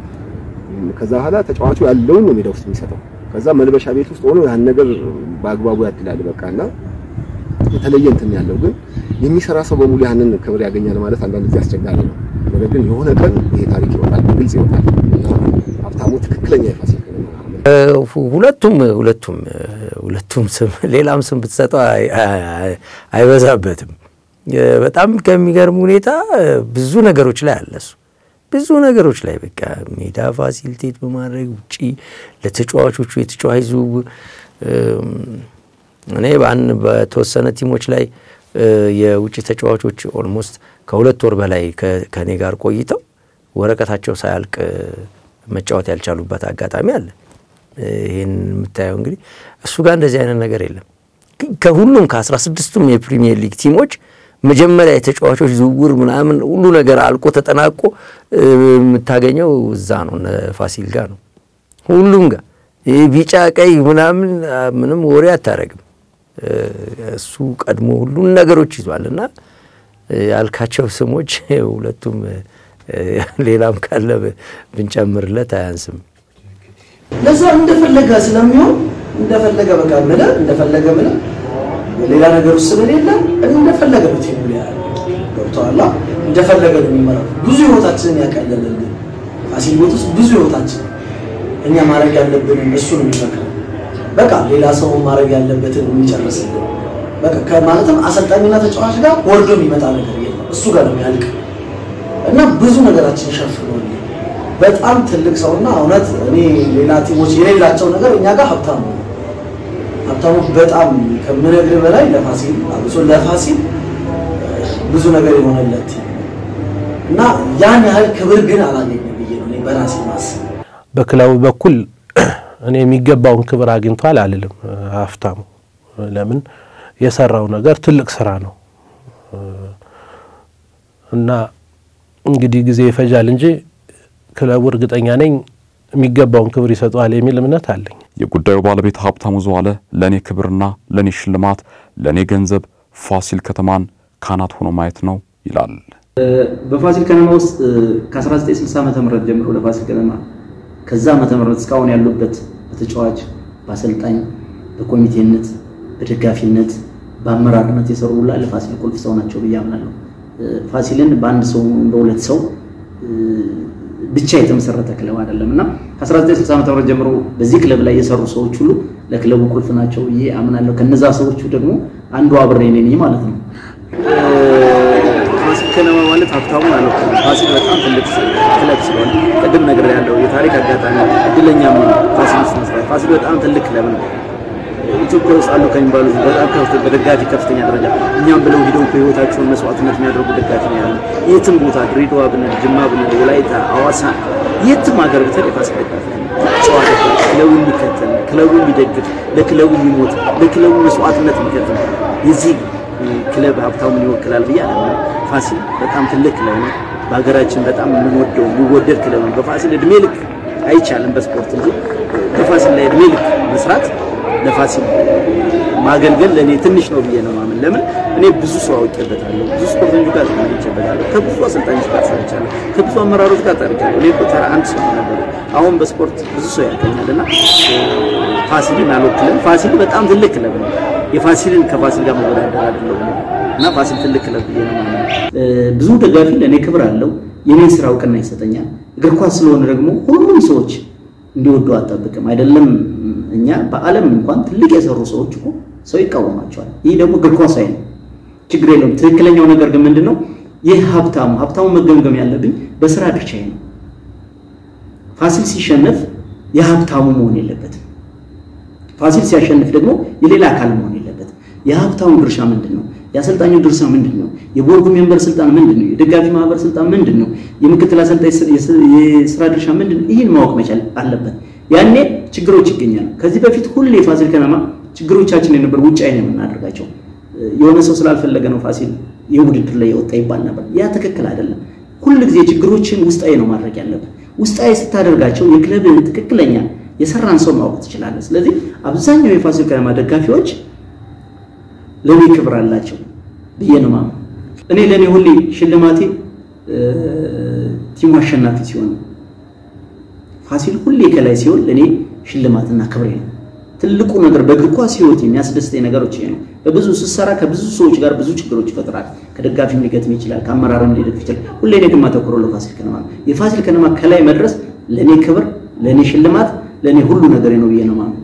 ከዛ ኋላ ተጫዋቹ ያለውን ነው ሜዳ ውስጥ የሚሰጠው ከዛ መልበሻ ቤት ውስጥ ሆኖ ያን ነገር በአግባቡ ያድላል በቃና የተለየ እንትን ያለው ግን የሚሰራ ሰው በሙሉ ያንን ክብር ያገኛል ማለት አንዳንድ ጊዜ አስቸጋሪ ነው ነገር ግን የሆነ ቀን ይሄ ታሪክ ይወጣል ግልጽ ይወጣል ሀብታሙ ትክክለኛ የፋሲል ሁለቱም ሁለቱም ሁለቱም ስም ሌላም ስም ብትሰጠው አይበዛበትም በጣም ከሚገርም ሁኔታ ብዙ ነገሮች ላይ አለሱ ብዙ ነገሮች ላይ በቃ ሜዳ ፋሲሊቴት በማድረግ ውጪ ለተጫዋቾቹ የተጫዋቹ እኔ ባን በተወሰነ ቲሞች ላይ የውጪ ተጫዋቾች ኦልሞስት ከሁለት ወር በላይ ከኔ ጋር ቆይተው ወረቀታቸው ሳያልቅ መጫወት ያልቻሉበት አጋጣሚ አለ ይሄን የምታየው እንግዲህ እሱ ጋር እንደዚህ አይነት ነገር የለም ከሁሉም ከ16ቱም የፕሪሚየር ሊግ ቲሞች መጀመሪያ የተጫዋቾች ዝውውር ምናምን ሁሉ ነገር አልቆ ተጠናቆ የምታገኘው እዛ ነው ፋሲል ጋር ነው ሁሉም ጋር ቢጫ ቀይ ምናምን ምንም ወሬ አታረግም እሱ ቀድሞ ሁሉ ነገሮች ይዟልና ያልካቸው ስሞች ሁለቱም ሌላም ካለ ብንጨምርለት አያንስም ለዛ እንደፈለገ ስለሚሆን እንደፈለገ በቃ ምለ እንደፈለገ ምለ ሌላ ነገር ውስጥ ስለሌለ እንደፈለገ ነው ቲሙ ላይ ገብቷላ እንደፈለገ ነው የሚመራው ብዙ ህይወታችንን ያቀለለልን ፋሲል ቤት ውስጥ ብዙ ህይወታችን እኛ ማረግ ያለብን እሱ ነው የሚመክረው በቃ ሌላ ሰው ማረግ ያለበትን የሚጨርስልን በቃ ከማለትም አሰልጣኝና ተጫዋች ጋር ወርዶ የሚመጣ ነገር የለም እሱ ጋር ነው የሚያልቅ እና ብዙ ነገራችን ሸፍኖልኝ በጣም ትልቅ ሰውና እውነት እኔ ሌላ ቲሞች የሌላቸው ነገር እኛ ጋር ሀብታሙ ሀብታሙ በጣም ከምነግር በላይ ለፋሲል አብሶ ለፋሲል ብዙ ነገር የሆነለት እና ያን ያህል ክብር ግን አላገኘም ብዬ ነው በራሴ ማስብ በክለቡ በኩል እኔ የሚገባውን ክብር አግኝቷል አልልም ሀብታሙ ለምን የሰራው ነገር ትልቅ ስራ ነው እና እንግዲህ ጊዜ ይፈጃል እንጂ ክለቡ እርግጠኛ ነኝ የሚገባውን ክብር ይሰጣል የሚል እምነት አለኝ የጉዳዩ ባለቤት ሀብታሙ ዘዋለ ለኔ ክብርና ለኔ ሽልማት ለኔ ገንዘብ ፋሲል ከተማን ካናት ሆኖ ማየት ነው ይላል በፋሲል ከነማ ውስጥ ከ1960 ዓመተ ምህረት ጀምሮ ለፋሲል ከነማ ከዛ ዓመተ ምህረት እስካሁን ያሉበት በተጫዋች በአሰልጣኝ በኮሚቴነት በደጋፊነት በአመራርነት የሰሩላ ለፋሲል ቁልፍ ሰው ናቸው በያምናለሁ ፋሲልን በአንድ ሰው በሁለት ሰው ብቻ የተመሰረተ ክለብ አይደለምና ከ1960 ዓመተ ምህረት ጀምሮ በዚህ ክለብ ላይ የሰሩ ሰዎች ሁሉ ለክለቡ ቁልፍ ናቸው ይሄ አምናለሁ ከነዛ ሰዎች ደግሞ አንዱ አብሬ ነኝ ማለት ነው ፋሲል ከነማ ማለት ሀብታሙ አለው ፋሲል በጣም ትልቅ ክለብ ስለሆነ ቀደም ነገር ያለው የታሪክ አጋጣሚ እድለኛም ነው ፋሲል መስራት ፋሲል በጣም ትልቅ ክለብ ነው ኢትዮጵያ ውስጥ አሉ ከሚባሉ በጣም ከፍተኛ በደጋፊ ከፍተኛ ደረጃ እኛም ብለው ሄደው በህይወታቸው መስዋዕትነት የሚያደርጉ ደጋፊ ነው ያለው የትም ቦታ ድሬዳዋ ብንል ጅማ ብንል ወላይታ አዋሳ የትም ሀገር ብትል ፋሲል ደጋፊ ጨዋታ ክለቡን የሚከተል ክለቡን የሚደግፍ ለክለቡ የሚሞት ለክለቡ መስዋዕትነት የሚከተል የዚህ ክለብ ሀብታሙን ይወክላል ብያለሁ ፋሲል በጣም ትልቅ ክለብ ነው በሀገራችን በጣም የምንወደው የሚወደድ ክለብ ነው በፋሲል እድሜ ልክ አይቻልም በስፖርት እንጂ በፋሲል ላይ እድሜ ልክ መስራት ለፋሲል ማገልገል ለኔ ትንሽ ነው ብዬ ነው ማመን ለምን እኔ ብዙ ሰው አውቄበታለሁ ብዙ ስፖርተኞች ጋር ተማሪቼበታለሁ ከብዙ አሰልጣኞች ጋር ሰርቻለሁ ከብዙ አመራሮች ጋር ሰርቻለሁ እኔ ተራ አንድ ሰው ነበር አሁን በስፖርት ብዙ ሰው ያገኛልና ፋሲልን አልወክልም ፋሲል በጣም ትልቅ ክለብ ነው የፋሲልን ከፋሲል ጋር መወዳደር አይደለም እና ፋሲል ትልቅ ክለብ ብዬ ነው ማመን ብዙ ደጋፊ ለኔ ክብር አለው የኔ ስራ እውቅና ይሰጠኛል እግር ኳስ ስለሆነ ደግሞ ሁሉም ሰዎች እንዲወዱ አጣብቅም አይደለም እኛ በአለም እንኳን ትልቅ የሰሩ ሰዎች እኮ ሰው ይቃወማቸዋል ይሄ ደግሞ እግር ኳስ አይደለም ችግር የለም ትክክለኛው ነገር ግን ምንድነው ይሄ ሀብታሙ ሀብታሙ መገምገም ያለብኝ በስራ ድርሻዬ ነው ፋሲል ሲሸነፍ የሀብታሙ መሆን የለበትም ፋሲል ሲያሸንፍ ደግሞ የሌላ አካል መሆን የለበትም የሀብታሙ ድርሻ ምንድነው ያሰልጣኙ ድርሻ ምንድነው የቦርዱ ሜምበር ስልጣን ምንድነው የደጋፊ ማህበር ስልጣን ምንድነው የምክትል አሰልጣኝ የስራ ድርሻ ምንድነው ይሄን ማወቅ መቻል አለበት ያኔ ችግሮች ይገኛሉ ከዚህ በፊት ሁሌ ፋሲል ከነማ ችግሮቻችን የነበር ውጭ አይነ የምናደርጋቸው የሆነ ሰው ስላልፈለገ ነው ፋሲል የውድድር ላይ ወጣ ይባል ነበር ያ ትክክል አይደለም ሁሉ ጊዜ ችግሮችን ውስጣይ ነው ማድረግ ያለበት ውስጣይ ስታደርጋቸው የክለብን ትክክለኛ የሰራን ሰው ማወቅ ትችላለህ ስለዚህ አብዛኛው የፋሲል ከነማ ደጋፊዎች ለኔ ክብር አላቸው ብዬ ነው ማም እኔ ለኔ ሁሌ ሽልማቴ ቲሙ አሸናፊ ሲሆን ፋሲል ሁሌ ከላይ ሲሆን ለኔ ሽልማትና ክብር ነው ትልቁ ነገር በእግር ኳስ ህይወት የሚያስደስተኝ ነገሮች ይሄ ነው በብዙ ስሰራ ከብዙ ሰዎች ጋር ብዙ ችግሮች ይፈጥራል ከደጋፊም ሊገጥም ይችላል ከአመራርም ሊደፍ ይችላል ሁሌ እኔ ግን ማተኮረው ለፋሲል ከነማ የፋሲል ከነማ ከላይ መድረስ ለኔ ክብር ለኔ ሽልማት ለኔ ሁሉ ነገር ነው ብዬ ነው ማም